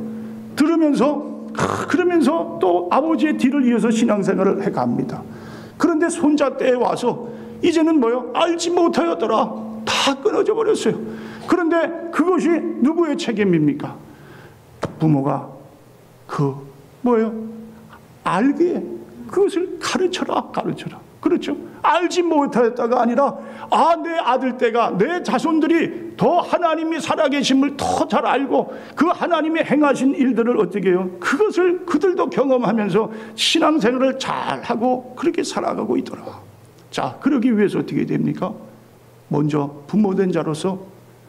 그러면서 또 아버지의 뒤를 이어서 신앙생활을 해갑니다. 그런데 손자 때에 와서 이제는 알지 못하였더라. 다 끊어져 버렸어요. 그런데 그것이 누구의 책임입니까? 부모가 알게 그것을 가르쳐라. 그렇죠? 알지 못하였다가 아니라 내 아들 때가, 내 자손들이 더 하나님이 살아계심을 더 잘 알고 그 하나님의 행하신 일들을 어떻게 해요? 그것을 그들도 경험하면서 신앙생활을 잘하고 그렇게 살아가고 있더라. 자, 그러기 위해서 어떻게 됩니까? 먼저 부모된 자로서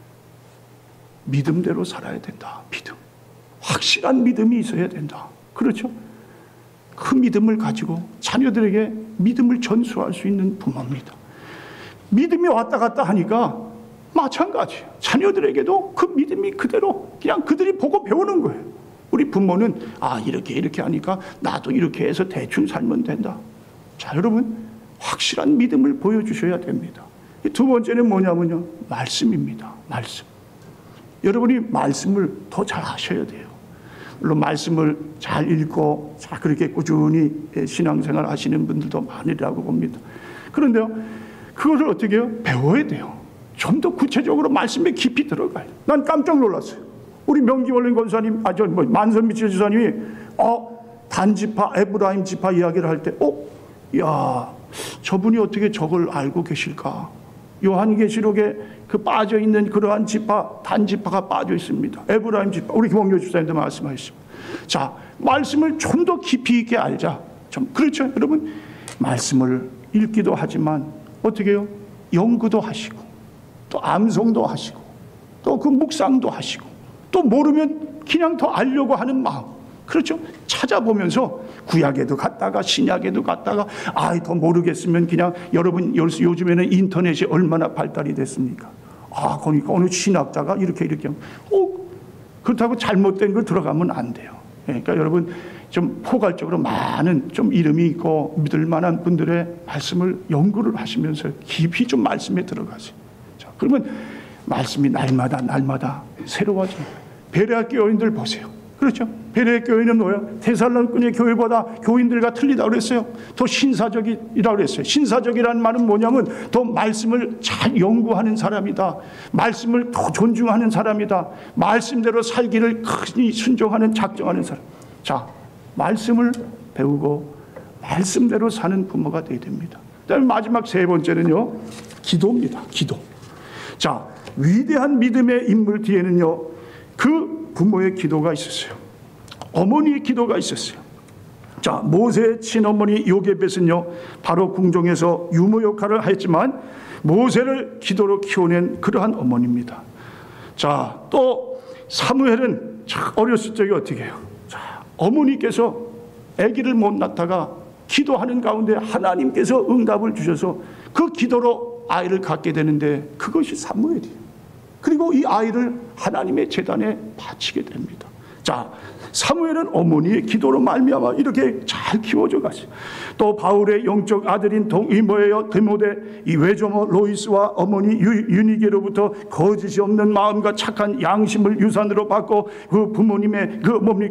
믿음대로 살아야 된다. 믿음. 확실한 믿음이 있어야 된다. 그렇죠? 그 믿음을 가지고 자녀들에게 믿음을 전수할 수 있는 부모입니다. 믿음이 왔다 갔다 하니까 마찬가지예요. 자녀들에게도 그 믿음이 그대로 그냥 그들이 보고 배우는 거예요. 우리 부모는 이렇게 하니까 나도 이렇게 해서 대충 살면 된다. 자, 여러분, 확실한 믿음을 보여주셔야 됩니다. 두 번째는 뭐냐면요, 말씀입니다. 말씀. 여러분이 말씀을 더 잘 하셔야 돼요. 물론 말씀을 잘 읽고 그렇게 꾸준히 신앙생활 하시는 분들도 많으리라고 봅니다. 그런데요, 그것을 어떻게 해요? 배워야 돼요. 좀 더 구체적으로 말씀에 깊이 들어가요. 난 깜짝 놀랐어요. 우리 명기원린 권사님, 만선미 지사님이 단지파, 에브라임 지파 이야기를 할 때, 저분이 어떻게 저걸 알고 계실까? 요한계시록에 그 빠져 있는 그러한 지파, 단지파가 빠져 있습니다. 에브라임 지파. 우리 김홍교 집사님도 말씀하셨습니다. 자, 말씀을 좀 더 깊이 있게 알자. 그렇죠, 여러분. 말씀을 읽기도 하지만 어떻게 해요? 연구도 하시고, 또 암송도 하시고, 또 그 묵상도 하시고, 또 모르면 그냥 더 알려고 하는 마음. 그렇죠? 찾아보면서 구약에도 갔다가 신약에도 갔다가 더 모르겠으면 그냥 여러분 요즘에는 인터넷이 얼마나 발달이 됐습니까? 그러니까 어느 신학자가 이렇게 그렇다고 잘못된 걸 들어가면 안 돼요. 그러니까 여러분 좀 포괄적으로 많은 좀 이름이 있고 믿을 만한 분들의 말씀을 연구를 하시면서 깊이 좀 말씀에 들어가세요. 자, 그러면 말씀이 날마다 새로워져요. 베레아 교인들 보세요. 그렇죠? 베레아 교인은 뭐예요? 데살로니가 교회보다 교인들과 틀리다고 그랬어요. 더 신사적이라고 그랬어요. 신사적이라는 말은 뭐냐면 더 말씀을 잘 연구하는 사람이다. 말씀을 더 존중하는 사람이다. 말씀대로 살기를 크게 순종하는, 작정하는 사람. 자, 말씀을 배우고 말씀대로 사는 부모가 되어야 됩니다. 그다음에 마지막 세 번째는요, 기도입니다. 기도. 자, 위대한 믿음의 인물 뒤에는요, 그 부모의 기도가 있었어요. 어머니의 기도가 있었어요. 자, 모세의 친어머니 요게벳은요, 바로 궁정에서 유모 역할을 했지만 모세를 기도로 키워낸 그러한 어머니입니다. 자, 또 사무엘은 어렸을 적에 어떻게 해요? 자, 어머니께서 아기를 못 낳다가 기도하는 가운데 하나님께서 응답을 주셔서 그 기도로 아이를 갖게 되는데 그것이 사무엘이에요. 그리고 이 아이를 하나님의 제단에 바치게 됩니다. 자, 사무엘은 어머니의 기도로 말미암아 이렇게 잘 키워져 갔어요. 또 바울의 영적 아들인 디모데, 이 외조모 로이스와 어머니 유니게로부터 거짓이 없는 마음과 착한 양심을 유산으로 받고 그 부모님의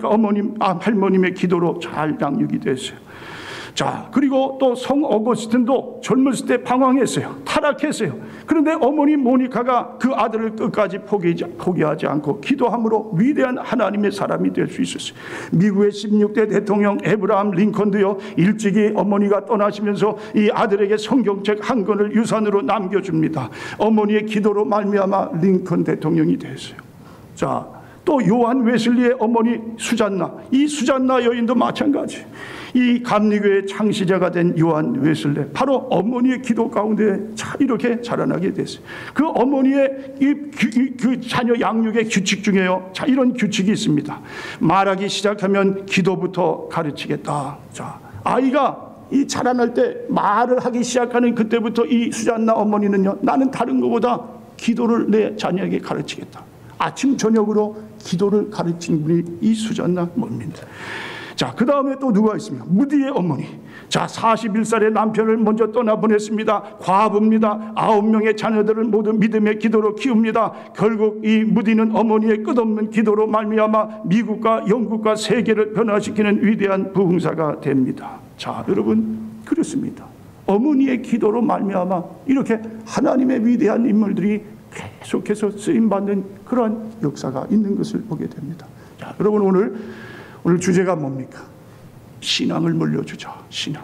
할머님의 기도로 잘 양육이 됐어요. 자, 그리고 또 성 어거스틴도 젊었을 때 방황했어요. 타락했어요. 그런데 어머니 모니카가 그 아들을 끝까지 포기하지 않고 기도함으로 위대한 하나님의 사람이 될 수 있었어요. 미국의 16대 대통령 에브라함 링컨도요, 일찍이 어머니가 떠나시면서 이 아들에게 성경책 한 권을 유산으로 남겨줍니다. 어머니의 기도로 말미암아 링컨 대통령이 됐어요. 자, 또 요한 웨슬리의 어머니 수잔나, 이 수잔나 여인도 마찬가지. 이 감리교의 창시자가 된 요한 웨슬리, 바로 어머니의 기도 가운데 이렇게 자라나게 됐어요. 그 어머니의 그 자녀 양육의 규칙 중에요, 자, 이런 규칙이 있습니다. 말하기 시작하면 기도부터 가르치겠다. 자, 아이가 이 자라날 때 말을 하기 시작하는 그때부터 이 수잔나 어머니는요, 나는 다른 것보다 기도를 내 자녀에게 가르치겠다. 아침 저녁으로 기도를 가르친 분이 이 수잔나 어머니입니다. 자, 그 다음에 또 누가 있습니까? 무디의 어머니. 자, 41살의 남편을 먼저 떠나보냈습니다. 과부입니다. 9명의 자녀들을 모두 믿음의 기도로 키웁니다. 결국 이 무디는 어머니의 끝없는 기도로 말미암아 미국과 영국과 세계를 변화시키는 위대한 부흥사가 됩니다. 자, 여러분, 그렇습니다. 어머니의 기도로 말미암아 이렇게 하나님의 위대한 인물들이 계속해서 쓰임받는 그러한 역사가 있는 것을 보게 됩니다. 자, 여러분, 오늘 주제가 뭡니까? 신앙을 물려주자. 신앙.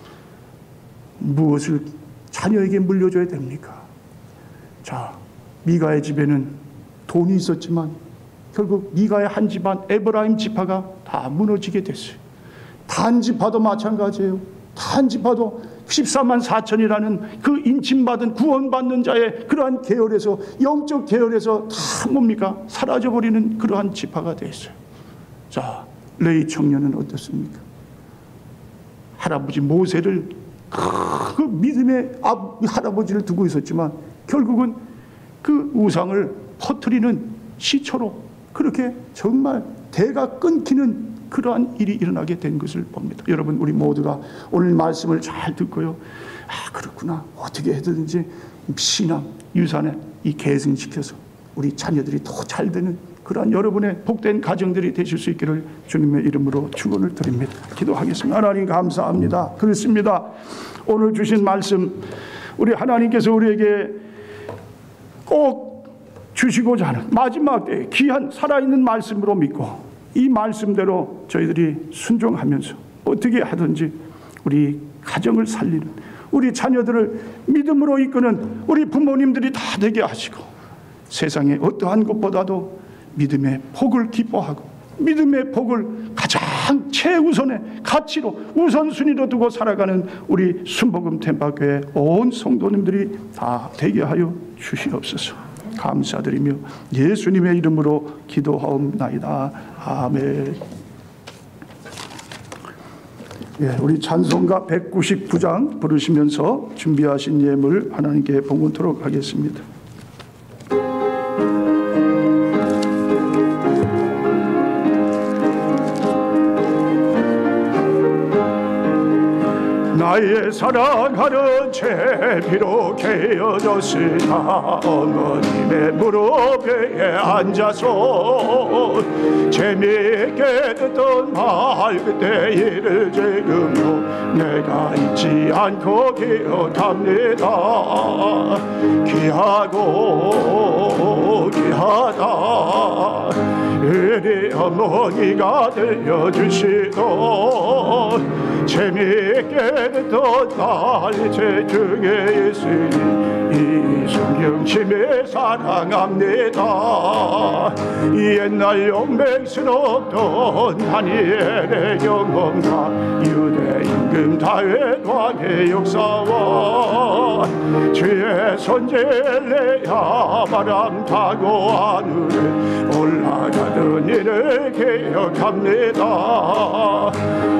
무엇을 자녀에게 물려줘야 됩니까? 자, 미가의 집에는 돈이 있었지만 결국 미가의 한 집안 에브라임 지파가 다 무너지게 됐어요. 단 지파도 마찬가지예요. 단 지파도 14만 4천이라는 그 인침받은 구원받는 자의 그러한 계열에서, 영적 계열에서 다 뭡니까? 사라져버리는 그러한 지파가 됐어요. 자, 레이 청년은 어떻습니까? 할아버지 모세를 그 믿음의 할아버지를 두고 있었지만 결국은 그 우상을 퍼뜨리는 시초로 그렇게 정말 대가 끊기는 그러한 일이 일어나게 된 것을 봅니다. 여러분, 우리 모두가 오늘 말씀을 잘 듣고요, 그렇구나, 어떻게 해든지 신앙 유산에 이 계승시켜서 우리 자녀들이 더 잘 되는 그러한 여러분의 복된 가정들이 되실 수 있기를 주님의 이름으로 축원을 드립니다. 기도하겠습니다. 하나님 감사합니다. 그렇습니다. 오늘 주신 말씀, 우리 하나님께서 우리에게 꼭 주시고자 하는 마지막 때에 귀한 살아있는 말씀으로 믿고 이 말씀대로 저희들이 순종하면서 어떻게 하든지 우리 가정을 살리는, 우리 자녀들을 믿음으로 이끄는 우리 부모님들이 다 되게 하시고, 세상의 어떠한 것보다도 믿음의 복을 기뻐하고 믿음의 복을 가장 최우선의 가치로 우선순위로 두고 살아가는 우리 순복음 템파교회 온 성도님들이 다 되게 하여 주시옵소서. 감사드리며 예수님의 이름으로 기도하옵나이다. 아멘. 예, 우리 찬송가 199장 부르시면서 준비하신 예물 하나님께 봉헌토록 하겠습니다. 나의 사랑하는 제 비록 헤어졌으나 어머님의 무릎에 앉아서 재미있게 듣던 말 그때 일을 지금도 내가 잊지 않고 기억합니다. 귀하고 귀하다 우리 어머니가 들려주시던 재미있게 듣던 날 제 중에 있으니 이 성경심에 사랑합니다. 옛날 용맹스럽던 다니엘의 경험과 유대 임금 다윗 왕의 역사와 주의 선제레야 바람 타고 하늘에 올라가던 일을 기억합니다.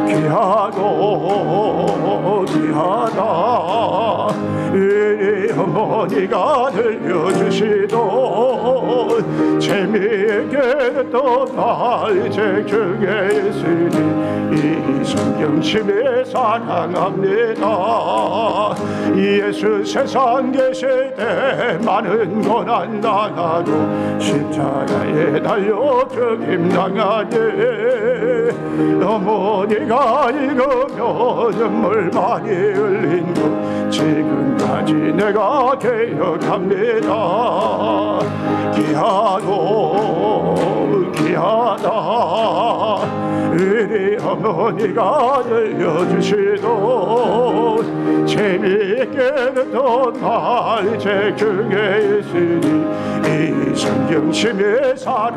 귀하고 귀하다 우리 어머니가 들려주시던 재미있게 듣던 날 제 중에 있으니 이 성경심에 사랑합니다. 예수 세상 계실 때 많은 고난 당하고 십자가에 달려 죽임당하니 어머니가 읽으며 눈물 많이 흘린 것 지금까지 내가 기억합니다. 귀하고 귀하다 우리 어머니가 들려주시던 재미있게 듣던 말 제 중에 있으니 이 성경심에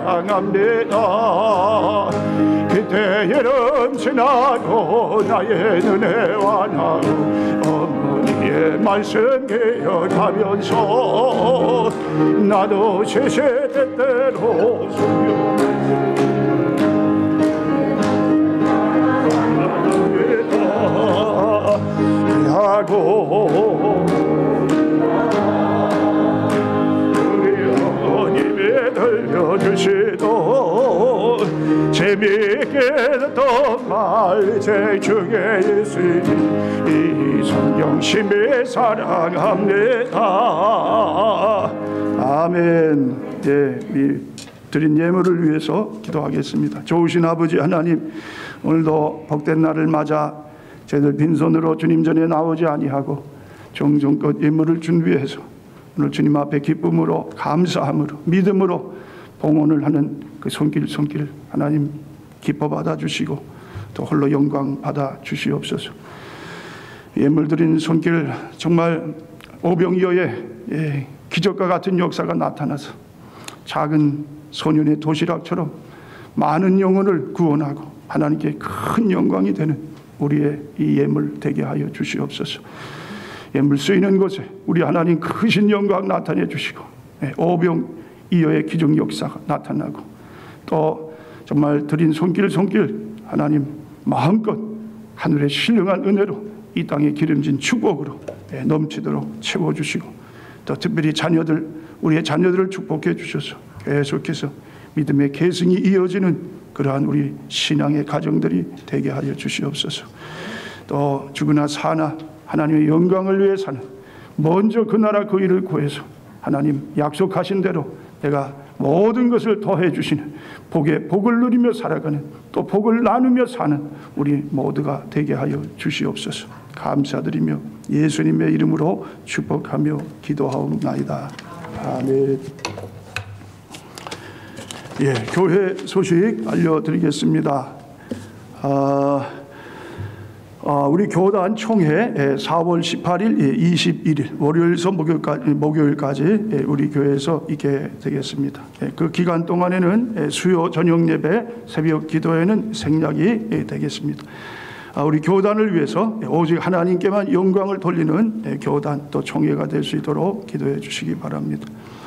사랑합니다. 그때 여름 지나고 나의 눈에 환하고 어머니의 말씀 기억하면서 나도 세세때때로 하고 우리 어머님이 들려주시던 재미있게 듣던 말 제 중에 있으니 이 성경심에 사랑합니다. 아멘. 예, 이 드린 예물을 위해서 기도하겠습니다. 좋으신 아버지 하나님, 오늘도 복된 날을 맞아 저희들 빈손으로 주님 전에 나오지 아니하고 정성껏 예물을 준비해서 오늘 주님 앞에 기쁨으로 감사함으로 믿음으로 봉헌을 하는 그 손길 하나님 기뻐 받아주시고 또 홀로 영광 받아 주시옵소서. 예물 드린 손길 정말 오병이어의 기적과 같은 역사가 나타나서 작은 소년의 도시락처럼 많은 영혼을 구원하고 하나님께 큰 영광이 되는 우리의 이 예물 되게 하여 주시옵소서. 예물 쓰이는 곳에 우리 하나님 크신 영광 나타내 주시고 오병이어의 기적 역사가 나타나고 또 정말 드린 손길 하나님 마음껏 하늘의 신령한 은혜로 이 땅에 기름진 축복으로 넘치도록 채워주시고 또 특별히 우리의 자녀들을 축복해 주셔서 계속해서 믿음의 계승이 이어지는 그러한 우리 신앙의 가정들이 되게 하여 주시옵소서. 또 죽으나 사나 하나님의 영광을 위해 사는 먼저 그 나라 그 일을 구해서 하나님 약속하신 대로 내가 모든 것을 더해 주시는 복의 복을 누리며 살아가는 또 복을 나누며 사는 우리 모두가 되게 하여 주시옵소서. 감사드리며 예수님의 이름으로 축복하며 기도하옵나이다. 아멘. 예, 교회 소식 알려드리겠습니다. 우리 교단 총회 4월 18일, 21일 월요일에서 목요일까지 우리 교회에서 있게 되겠습니다. 그 기간 동안에는 수요 저녁 예배, 새벽 기도회는 생략이 되겠습니다. 우리 교단을 위해서 오직 하나님께만 영광을 돌리는 교단 또 총회가 될 수 있도록 기도해 주시기 바랍니다.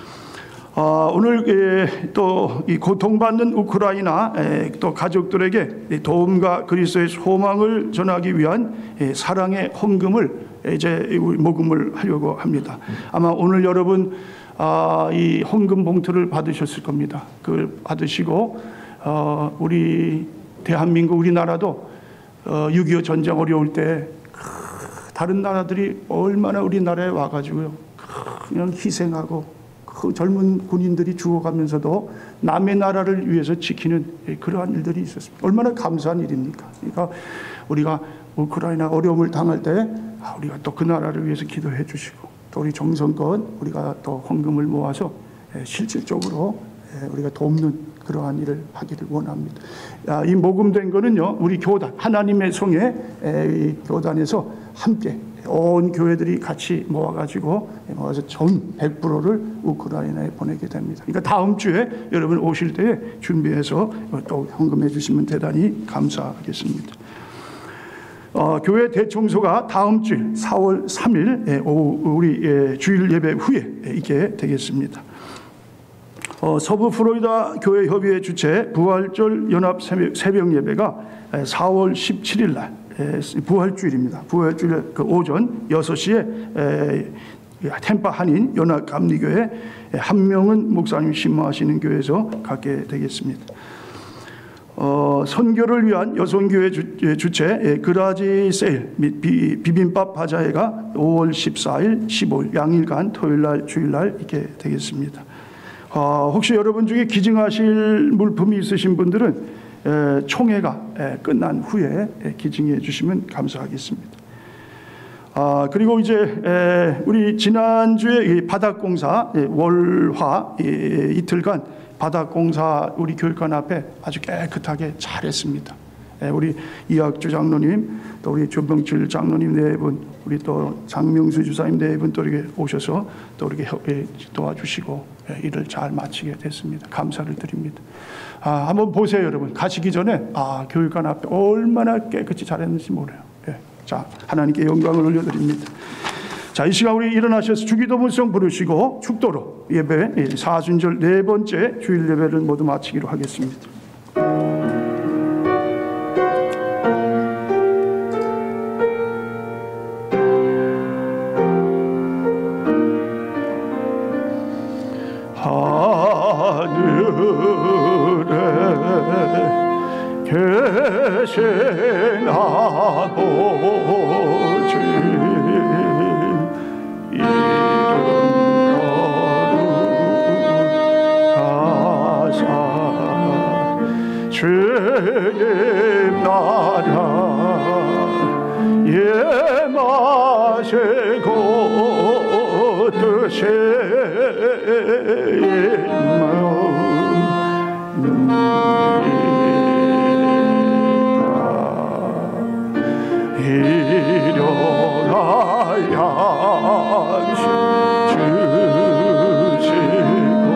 오늘 또 이 고통받는 우크라이나 또 가족들에게 도움과 그리스도의 소망을 전하기 위한 사랑의 헌금을 이제 모금을 하려고 합니다. 아마 오늘 여러분 이 헌금 봉투를 받으셨을 겁니다. 그걸 받으시고 우리 대한민국 우리나라도 6.25 전쟁 어려울 때 다른 나라들이 얼마나 우리나라에 와가지고요 그냥 희생하고 그 젊은 군인들이 죽어가면서도 남의 나라를 위해서 지키는 그러한 일들이 있었습니다. 얼마나 감사한 일입니까? 그러니까 우리가 우크라이나 어려움을 당할 때 우리가 또 그 나라를 위해서 기도해 주시고 또 우리 정성껏 우리가 또 헌금을 모아서 실질적으로 우리가 돕는 그러한 일을 하기를 원합니다. 이 모금된 거는요 우리 교단 하나님의 성에 이 교단에서 함께 온 교회들이 같이 모아서 전 100%를 우크라이나에 보내게 됩니다. 그러니까 다음 주에 여러분 오실 때 준비해서 또 헌금해 주시면 대단히 감사하겠습니다. 교회 대청소가 다음 주 4월 3일 오후 우리 주일 예배 후에 있게 되겠습니다. 서부 플로리다 교회 협의회 주최 부활절 연합 새벽 예배가 4월 17일 날 부활주일입니다. 부활주일 그 오전 6시에 템파 한인 연합 감리교회 한명은 목사님 신무하시는 교회에서 갖게 되겠습니다. 선교를 위한 여성교회 주최 그라지 세일 및 비빔밥 바자회가 5월 14일, 15일 양일간 토요일날 주일날 있게 되겠습니다. 혹시 여러분 중에 기증하실 물품이 있으신 분들은 총회가 끝난 후에 기증해 주시면 감사하겠습니다. 그리고 이제 우리 지난주에 바닥공사 월화 이틀간 바닥공사 우리 교육관 앞에 아주 깨끗하게 잘했습니다. 우리 이학주 장로님 또 우리 조병칠 장로님 네 분 우리 또 장명수 주사님 네 분 또 이렇게 오셔서 또 이렇게 도와주시고 일을 잘 마치게 됐습니다. 감사를 드립니다. 한번 보세요 여러분. 가시기 전에 교육관 앞에 얼마나 깨끗이 잘했는지 몰라요. 자 하나님께 영광을 올려드립니다. 자, 이 시간 우리 일어나셔서 주기도문성 부르시고 축도로 예배 사순절 네 번째 주일 예배를 모두 마치기로 하겠습니다. 계신 아버지 이름 거룩하사 주님 나라 예마시고 뜻이 일용할 양식 주시고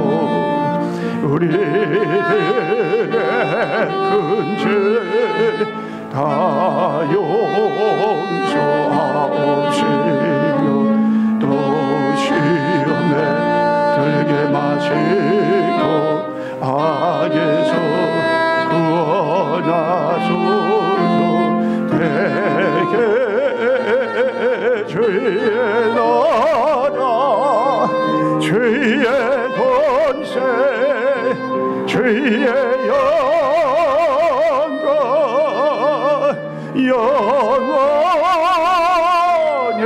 우리들의 큰 죄 다 용서하옵시며 또 시험에 들게 마시고 악에서 구원하소서. 내게 주의 나라 주의 권세 주의 영광 영원히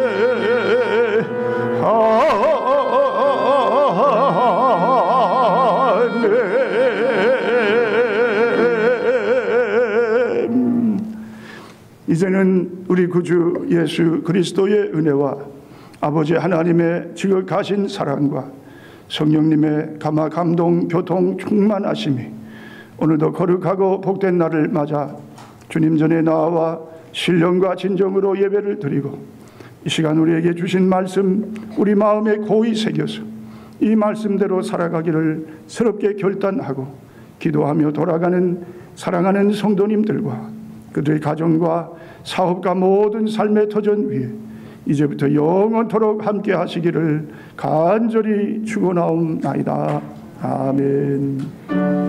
이제는 우리 구주 예수 그리스도의 은혜와 아버지 하나님의 지극하신 사랑과 성령님의 감화 감동 교통 충만하심이 오늘도 거룩하고 복된 날을 맞아 주님 전에 나와 신령과 진정으로 예배를 드리고 이 시간 우리에게 주신 말씀 우리 마음에 고이 새겨서 이 말씀대로 살아가기를 새롭게 결단하고 기도하며 돌아가는 사랑하는 성도님들과 그들의 가정과 사업과 모든 삶의 터전 위에 이제부터 영원토록 함께 하시기를 간절히 축원하옵나이다. 아멘.